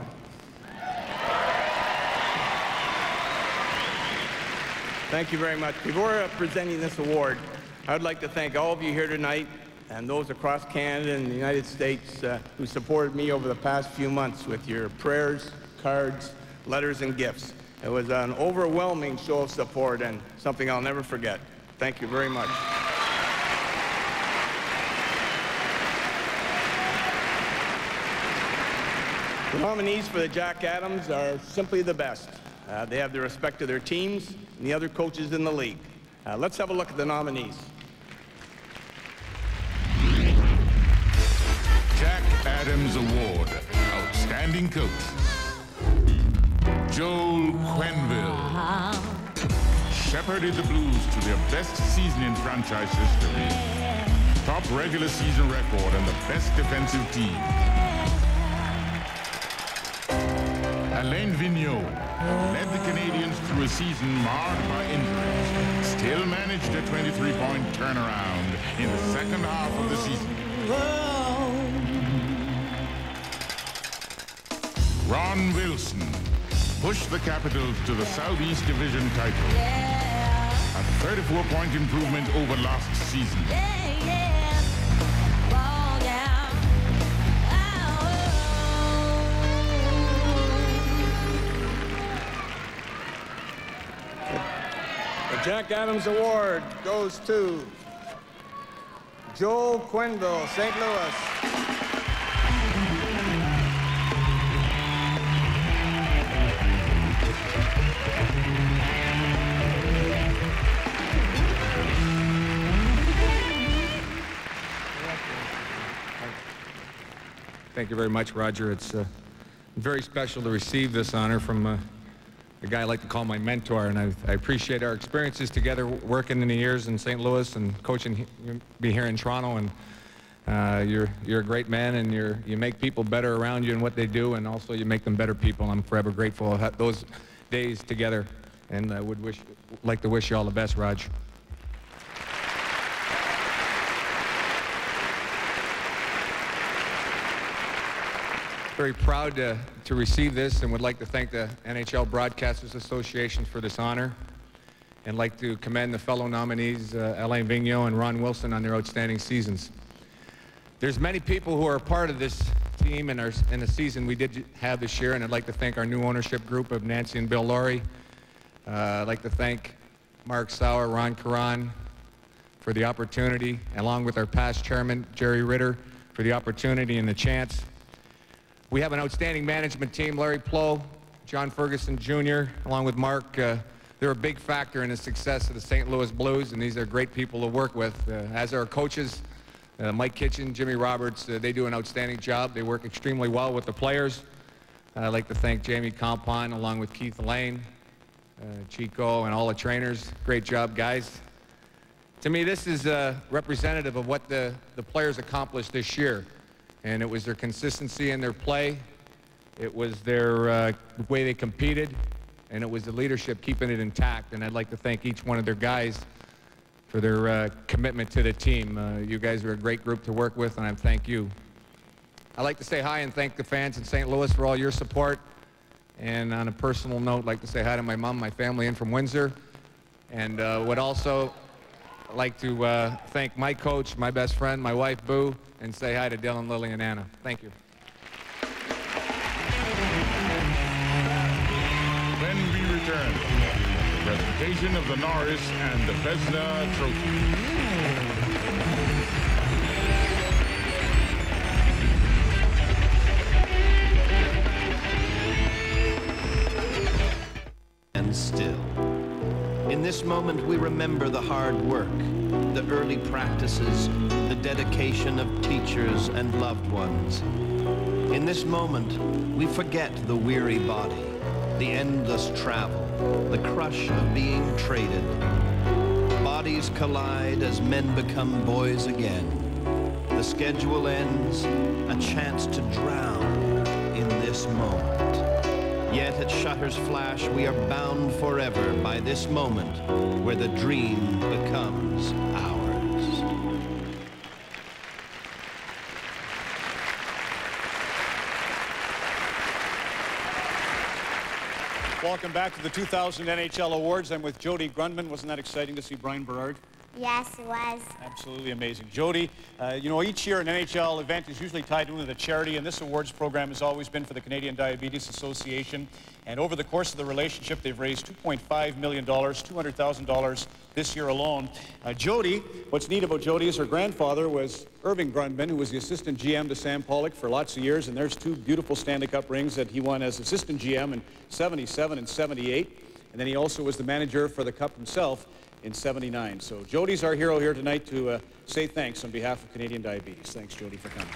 Thank you very much. Before presenting this award, I would like to thank all of you here tonight and those across Canada and the United States who supported me over the past few months with your prayers, cards, letters, and gifts. It was an overwhelming show of support and something I'll never forget. Thank you very much. The nominees for the Jack Adams are simply the best. They have the respect of their teams and the other coaches in the league. Let's have a look at the nominees. Jack Adams Award, Outstanding Coach. Joel Quenneville shepherded the Blues to their best season in franchise history. Top regular season record and the best defensive team. Alain Vigneault led the Canadians through a season marred by injuries, still managed a 23-point turnaround in the second half of the season. Ron Wilson pushed the Capitals to the Southeast Division title. A 34-point improvement over last season. The Jack Adams Award goes to Joel Quenneville, St. Louis. Thank you very much, Roger. It's very special to receive this honor from the guy I like to call my mentor, and I appreciate our experiences together working in the years in St. Louis and coaching me here in Toronto. And you're a great man, and you make people better around you in what they do, and also you make them better people. I'm forever grateful of those days together, and I would like to wish you all the best, Raj. Very proud to receive this, and would like to thank the NHL Broadcasters Association for this honor, and like to commend the fellow nominees Alain Vigneault and Ron Wilson on their outstanding seasons. There's many people who are a part of this team and in the season we did have this year, and I'd like to thank our new ownership group of Nancy and Bill Laurie. I'd like to thank Mark Sauer, Ron Caron for the opportunity, along with our past chairman Jerry Ritter for the opportunity and the chance. We have an outstanding management team. Larry Plow, John Ferguson Jr., along with Mark. They're a big factor in the success of the St. Louis Blues, and these are great people to work with. As our coaches, Mike Kitchen, Jimmy Roberts, they do an outstanding job. They work extremely well with the players. I'd like to thank Jamie Compon along with Keith Lane, Chico, and all the trainers. Great job, guys. To me, this is representative of what the players accomplished this year. And it was their consistency in their play. It was their way they competed. And it was the leadership keeping it intact. And I'd like to thank each one of their guys for their commitment to the team. You guys are a great group to work with, and I thank you. I'd like to say hi and thank the fans in St. Louis for all your support. And on a personal note, I'd like to say hi to my mom, my family in from Windsor. And would also like to thank my coach, my best friend, my wife, Boo, and say hi to Dylan, Lily, and Anna. Thank you. When we return, the presentation of the Norris and the Vezina Trophy. And still. In this moment, we remember the hard work, the early practices, the dedication of teachers and loved ones. In this moment, we forget the weary body, the endless travel, the crush of being traded. Bodies collide as men become boys again. The schedule ends, a chance to drown in this moment. Yet at Shutter's flash, we are bound forever by this moment where the dream becomes ours. Welcome back to the 2000 NHL Awards. I'm with Jody Grundman. Wasn't that exciting to see Brian Berard? Yes, it was. Absolutely amazing. Jody, you know, each year an NHL event is usually tied in with a charity, and this awards program has always been for the Canadian Diabetes Association. And over the course of the relationship, they've raised $2.5 million, $200,000 this year alone. Jody, what's neat about Jody is her grandfather was Irving Grundman, who was the assistant GM to Sam Pollock for lots of years, and there's two beautiful Stanley Cup rings that he won as assistant GM in '77 and '78. And then he also was the manager for the Cup himself in '79. So Jody's our hero here tonight to say thanks on behalf of Canadian Diabetes. Thanks, Jody, for coming.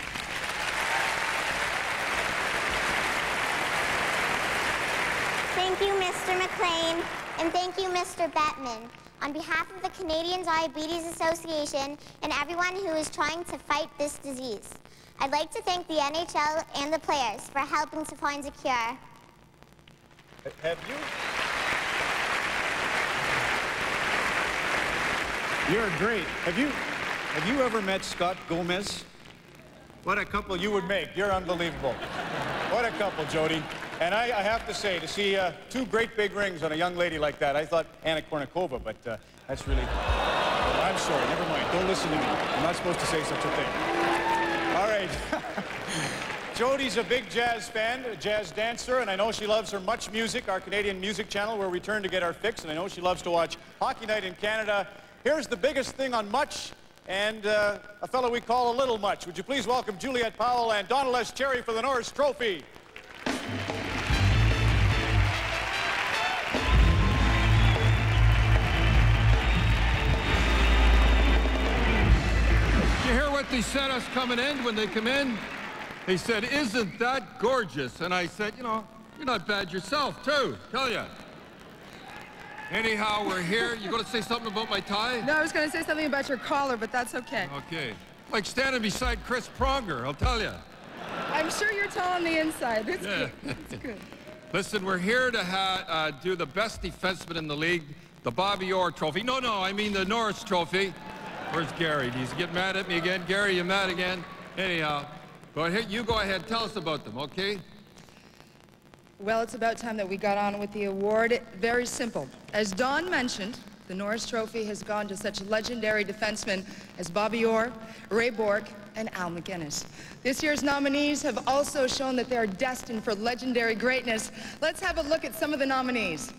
Thank you, Mr. McLean, and thank you, Mr. Bettman. On behalf of the Canadian Diabetes Association and everyone who is trying to fight this disease, I'd like to thank the NHL and the players for helping to find a cure. Have you? You're great. Have you ever met Scott Gomez? What a couple you would make. You're unbelievable. What a couple, Jody. And I have to say, to see two great big rings on a young lady like that, I thought Anna Kournikova, but that's really... Oh, I'm sorry, never mind. Don't listen to me. I'm not supposed to say such a thing. All right. Jody's a big jazz fan, a jazz dancer, and I know she loves her Much Music, our Canadian music channel, where we turn to get our fix, and I know she loves to watch Hockey Night in Canada. Here's the biggest thing on Much, and a fellow we call a Little Much. Would you please welcome Juliette Powell and Donald S. Cherry for the Norris Trophy. You hear what they said us coming in when they come in? They said, "Isn't that gorgeous?" And I said, you know, you're not bad yourself, too, tell ya. Anyhow, we're here. You going to say something about my tie? No, I was going to say something about your collar, but that's okay. Okay. Like standing beside Chris Pronger, I'll tell you. I'm sure you're tall on the inside. That's Yeah. good. That's good. Listen, we're here to do the best defenseman in the league, the Bobby Orr Trophy. No, I mean the Norris Trophy. Where's Gary? He's getting mad at me again. Gary, you mad again? Anyhow, you go ahead. Tell us about them, okay? Well, it's about time that we got on with the award. Very simple. As Don mentioned, the Norris Trophy has gone to such legendary defensemen as Bobby Orr, Ray Bourque, and Al MacInnis. This year's nominees have also shown that they are destined for legendary greatness. Let's have a look at some of the nominees.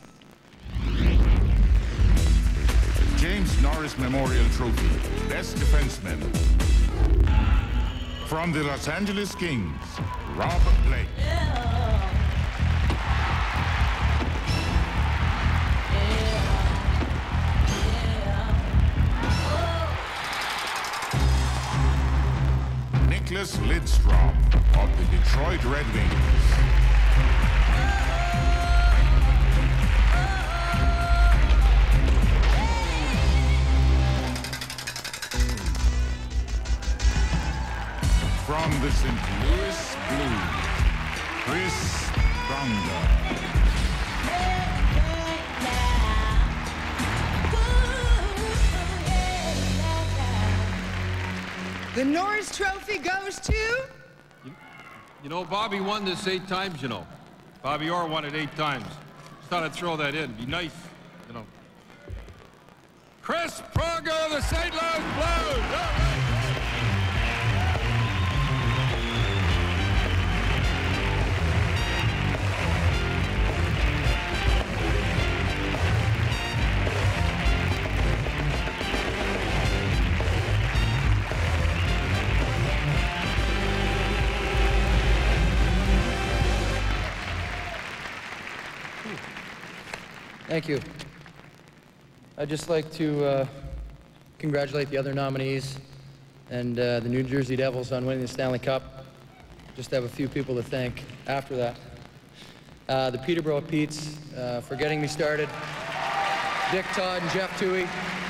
James Norris Memorial Trophy, Best Defenseman. From the Los Angeles Kings, Rob Blake. Nicholas Lidstrom of the Detroit Red Wings. From the St. Louis Blues, Chris Pronger. The Norris Trophy goes to... You know, Bobby won this 8 times, you know. Bobby Orr won it 8 times. Just thought I'd throw that in. Be nice, you know. Chris Pronger of the St. Louis Blues. All right. Thank you. I'd just like to congratulate the other nominees and the New Jersey Devils on winning the Stanley Cup. Just have a few people to thank after that. The Peterborough Petes for getting me started. Dick Todd and Jeff Toohey.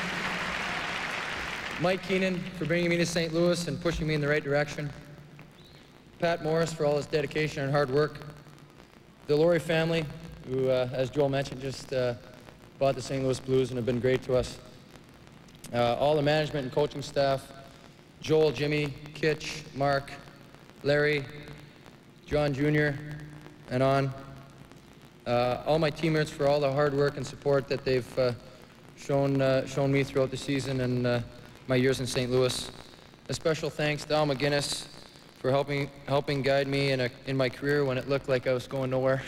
Mike Keenan for bringing me to St. Louis and pushing me in the right direction. Pat Morris for all his dedication and hard work. The Laurie family, who, as Joel mentioned, just bought the St. Louis Blues and have been great to us. All the management and coaching staff, Joel, Jimmy, Kitch, Mark, Larry, John Jr., and on. All my teammates for all the hard work and support that they've shown me throughout the season and my years in St. Louis. A special thanks to Al McGinnis for helping guide me in my career when it looked like I was going nowhere.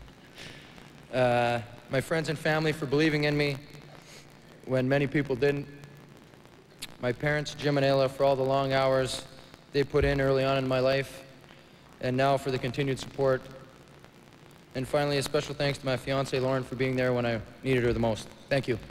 My friends and family for believing in me when many people didn't. My parents, Jim and Ayla, for all the long hours they put in early on in my life, and now for the continued support. And finally, a special thanks to my fiancée, Lauren, for being there when I needed her the most. Thank you.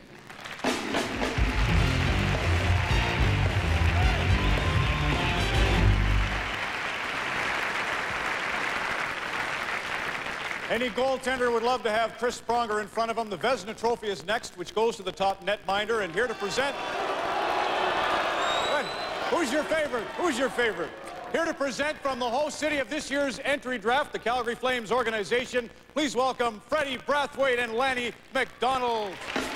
Any goaltender would love to have Chris Pronger in front of him. The Vezina Trophy is next, which goes to the top netminder. And here to present... Who's your favorite? Who's your favorite? Here to present from the host city of this year's entry draft, the Calgary Flames organization, please welcome Freddie Brathwaite and Lanny McDonald.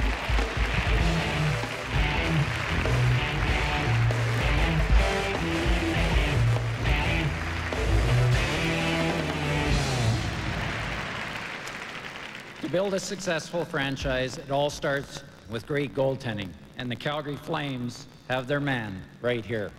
To build a successful franchise, it all starts with great goaltending, and the Calgary Flames have their man right here.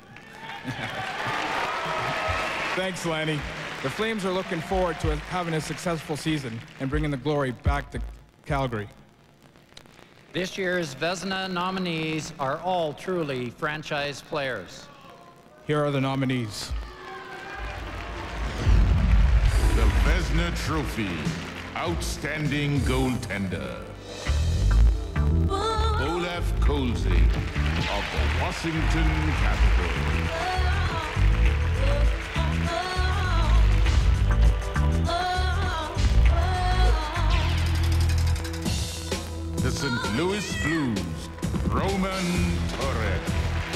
Thanks, Lanny. The Flames are looking forward to having a successful season and bringing the glory back to Calgary. This year's Vezina nominees are all truly franchise players. Here are the nominees. The Vezina Trophy. Outstanding goaltender. Olaf Kolzig of the Washington Capitals. The St. Louis Blues, Roman Torres.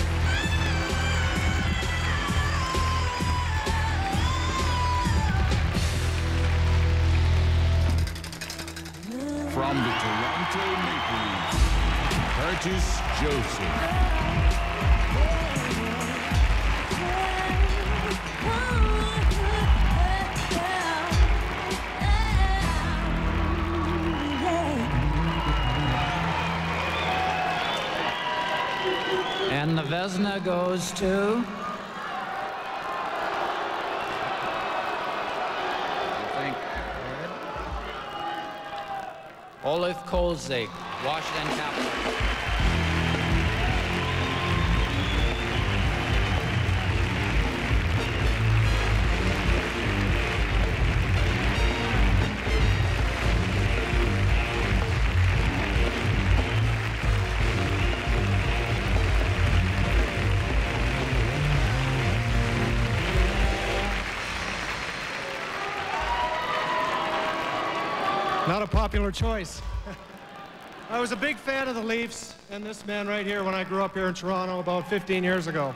From the Toronto Maple Leafs, Curtis Joseph. And the Vezina goes to... Olaf Kolzig, Washington Capitals. Not a popular choice. I was a big fan of the Leafs and this man right here when I grew up here in Toronto about 15 years ago.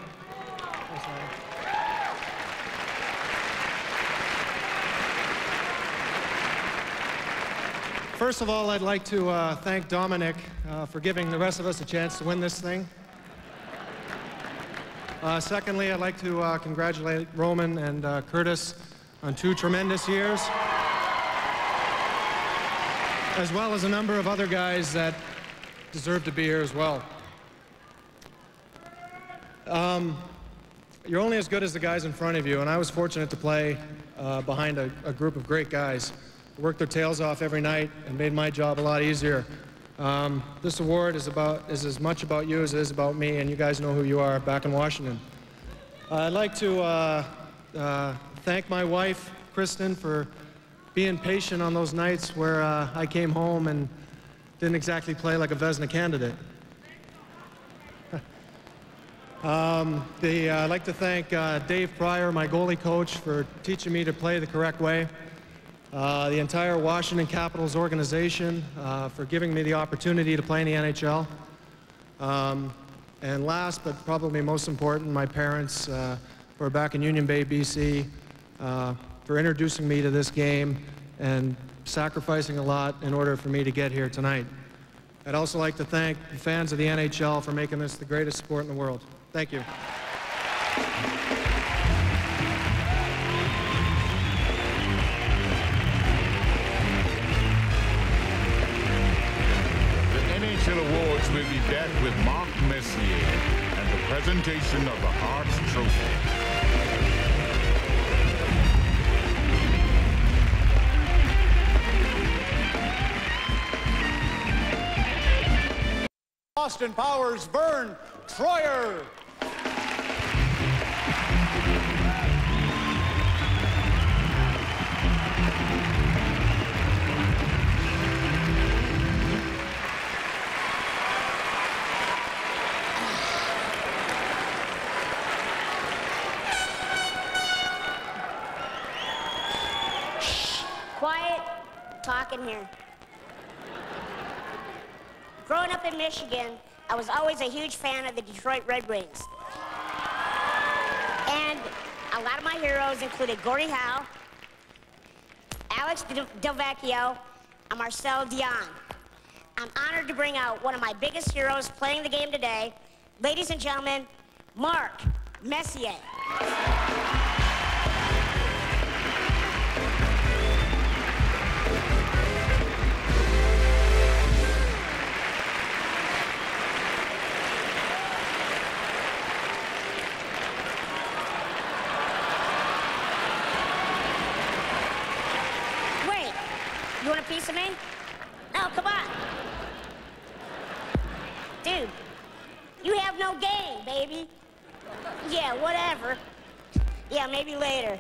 First of all, I'd like to thank Dominic for giving the rest of us a chance to win this thing. Secondly, I'd like to congratulate Roman and Curtis on 2 tremendous years, as well as a number of other guys that deserve to be here as well. You're only as good as the guys in front of you, and I was fortunate to play behind a group of great guys who worked their tails off every night and made my job a lot easier. This award is as much about you as it is about me, and you guys know who you are back in Washington. I'd like to thank my wife, Kristen, for being patient on those nights where I came home and didn't exactly play like a Vezina candidate. I'd like to thank Dave Pryor, my goalie coach, for teaching me to play the correct way. The entire Washington Capitals organization for giving me the opportunity to play in the NHL. And last, but probably most important, my parents who are back in Union Bay, BC, for introducing me to this game and sacrificing a lot in order for me to get here tonight. I'd also like to thank the fans of the NHL for making this the greatest sport in the world. Thank you. NHL Awards will be back with Mark Messier and the presentation of the Hart Trophy. Austin Powers, Vern Troyer. Quiet, talking here. Growing up in Michigan, I was always a huge fan of the Detroit Red Wings. And a lot of my heroes included Gordie Howe, Alex Delvecchio, and Marcel Dion. I'm honored to bring out one of my biggest heroes playing the game today. Ladies and gentlemen, Mark Messier. You want a piece of me? No, come on. Dude, you have no game, baby. Yeah, whatever. Yeah, maybe later.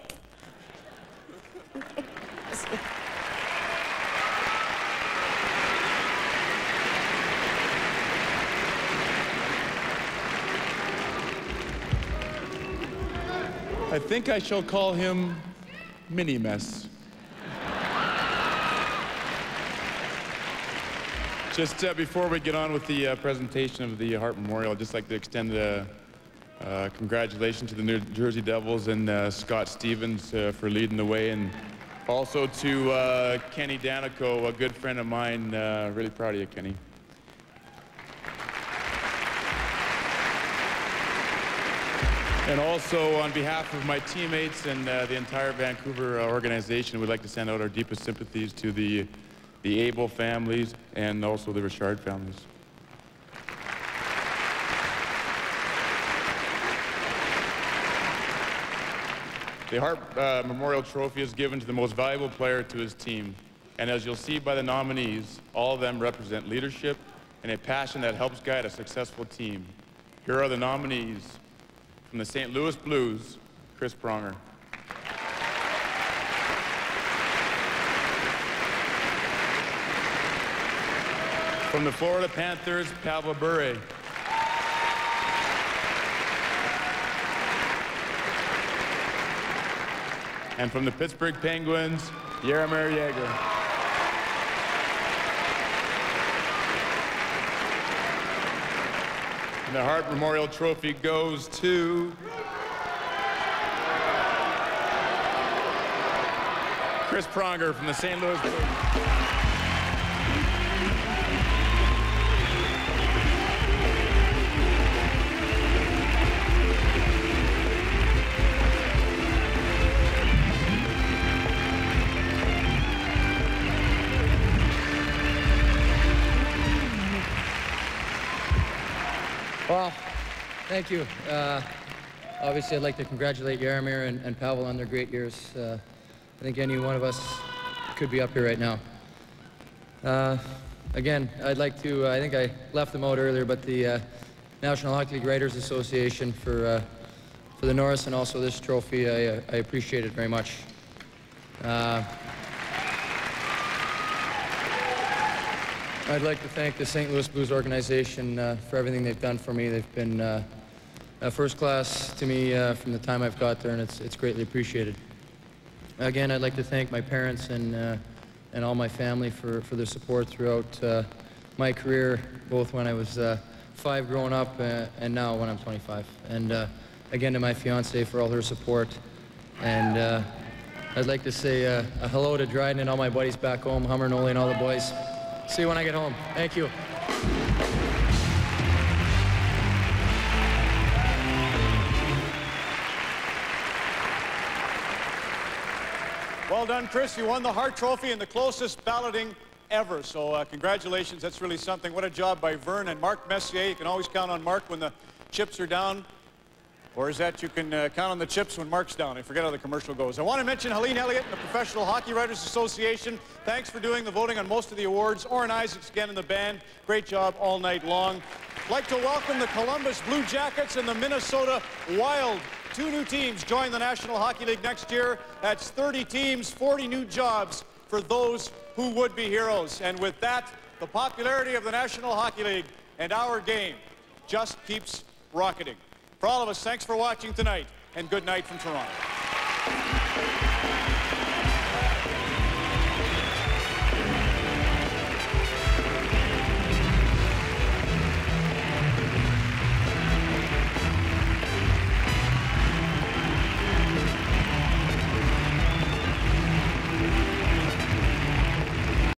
I think I shall call him Mini Mess. Just before we get on with the presentation of the Hart Memorial, I'd just like to extend a congratulations to the New Jersey Devils and Scott Stevens for leading the way, and also to Kenny Danico, a good friend of mine. Really proud of you, Kenny. And also, on behalf of my teammates and the entire Vancouver organization, we'd like to send out our deepest sympathies to the Abel families and also the Richard families. The Hart Memorial Trophy is given to the most valuable player to his team. And as you'll see by the nominees, all of them represent leadership and a passion that helps guide a successful team. Here are the nominees. From the St. Louis Blues, Chris Pronger. From the Florida Panthers, Pavel Bure. And from the Pittsburgh Penguins, Jaromir Jagr. the Hart Memorial Trophy goes to Chris Pronger from the St. Louis Blues. Well, thank you. Obviously, I'd like to congratulate Jaromir and Pavel on their great years. I think any one of us could be up here right now. Again, I'd like to, I think I left them out earlier, but the National Hockey League Writers Association for the Norris and also this trophy, I appreciate it very much. I'd like to thank the St. Louis Blues organization for everything they've done for me. They've been first class to me from the time I've got there, and it's greatly appreciated. Again, I'd like to thank my parents and all my family for their support throughout my career, both when I was 5 growing up and now when I'm 25. And again, to my fiance for all her support. And I'd like to say a hello to Dryden and all my buddies back home, Hummer, Noli, and all the boys. See you when I get home. Thank you. Well done, Chris. You won the Hart Trophy in the closest balloting ever. So congratulations. That's really something. What a job by Vern and Mark Messier. You can always count on Mark when the chips are down. Or is that you can count on the chips when Mark's down? I forget how the commercial goes. I want to mention Helene Elliott and the Professional Hockey Writers Association. Thanks for doing the voting on most of the awards. Orrin Isaacs again in the band. Great job all night long. I'd like to welcome the Columbus Blue Jackets and the Minnesota Wild. 2 new teams join the National Hockey League next year. That's 30 teams, 40 new jobs for those who would be heroes. And with that, the popularity of the National Hockey League and our game just keeps rocketing. For all of us, thanks for watching tonight, and good night from Toronto.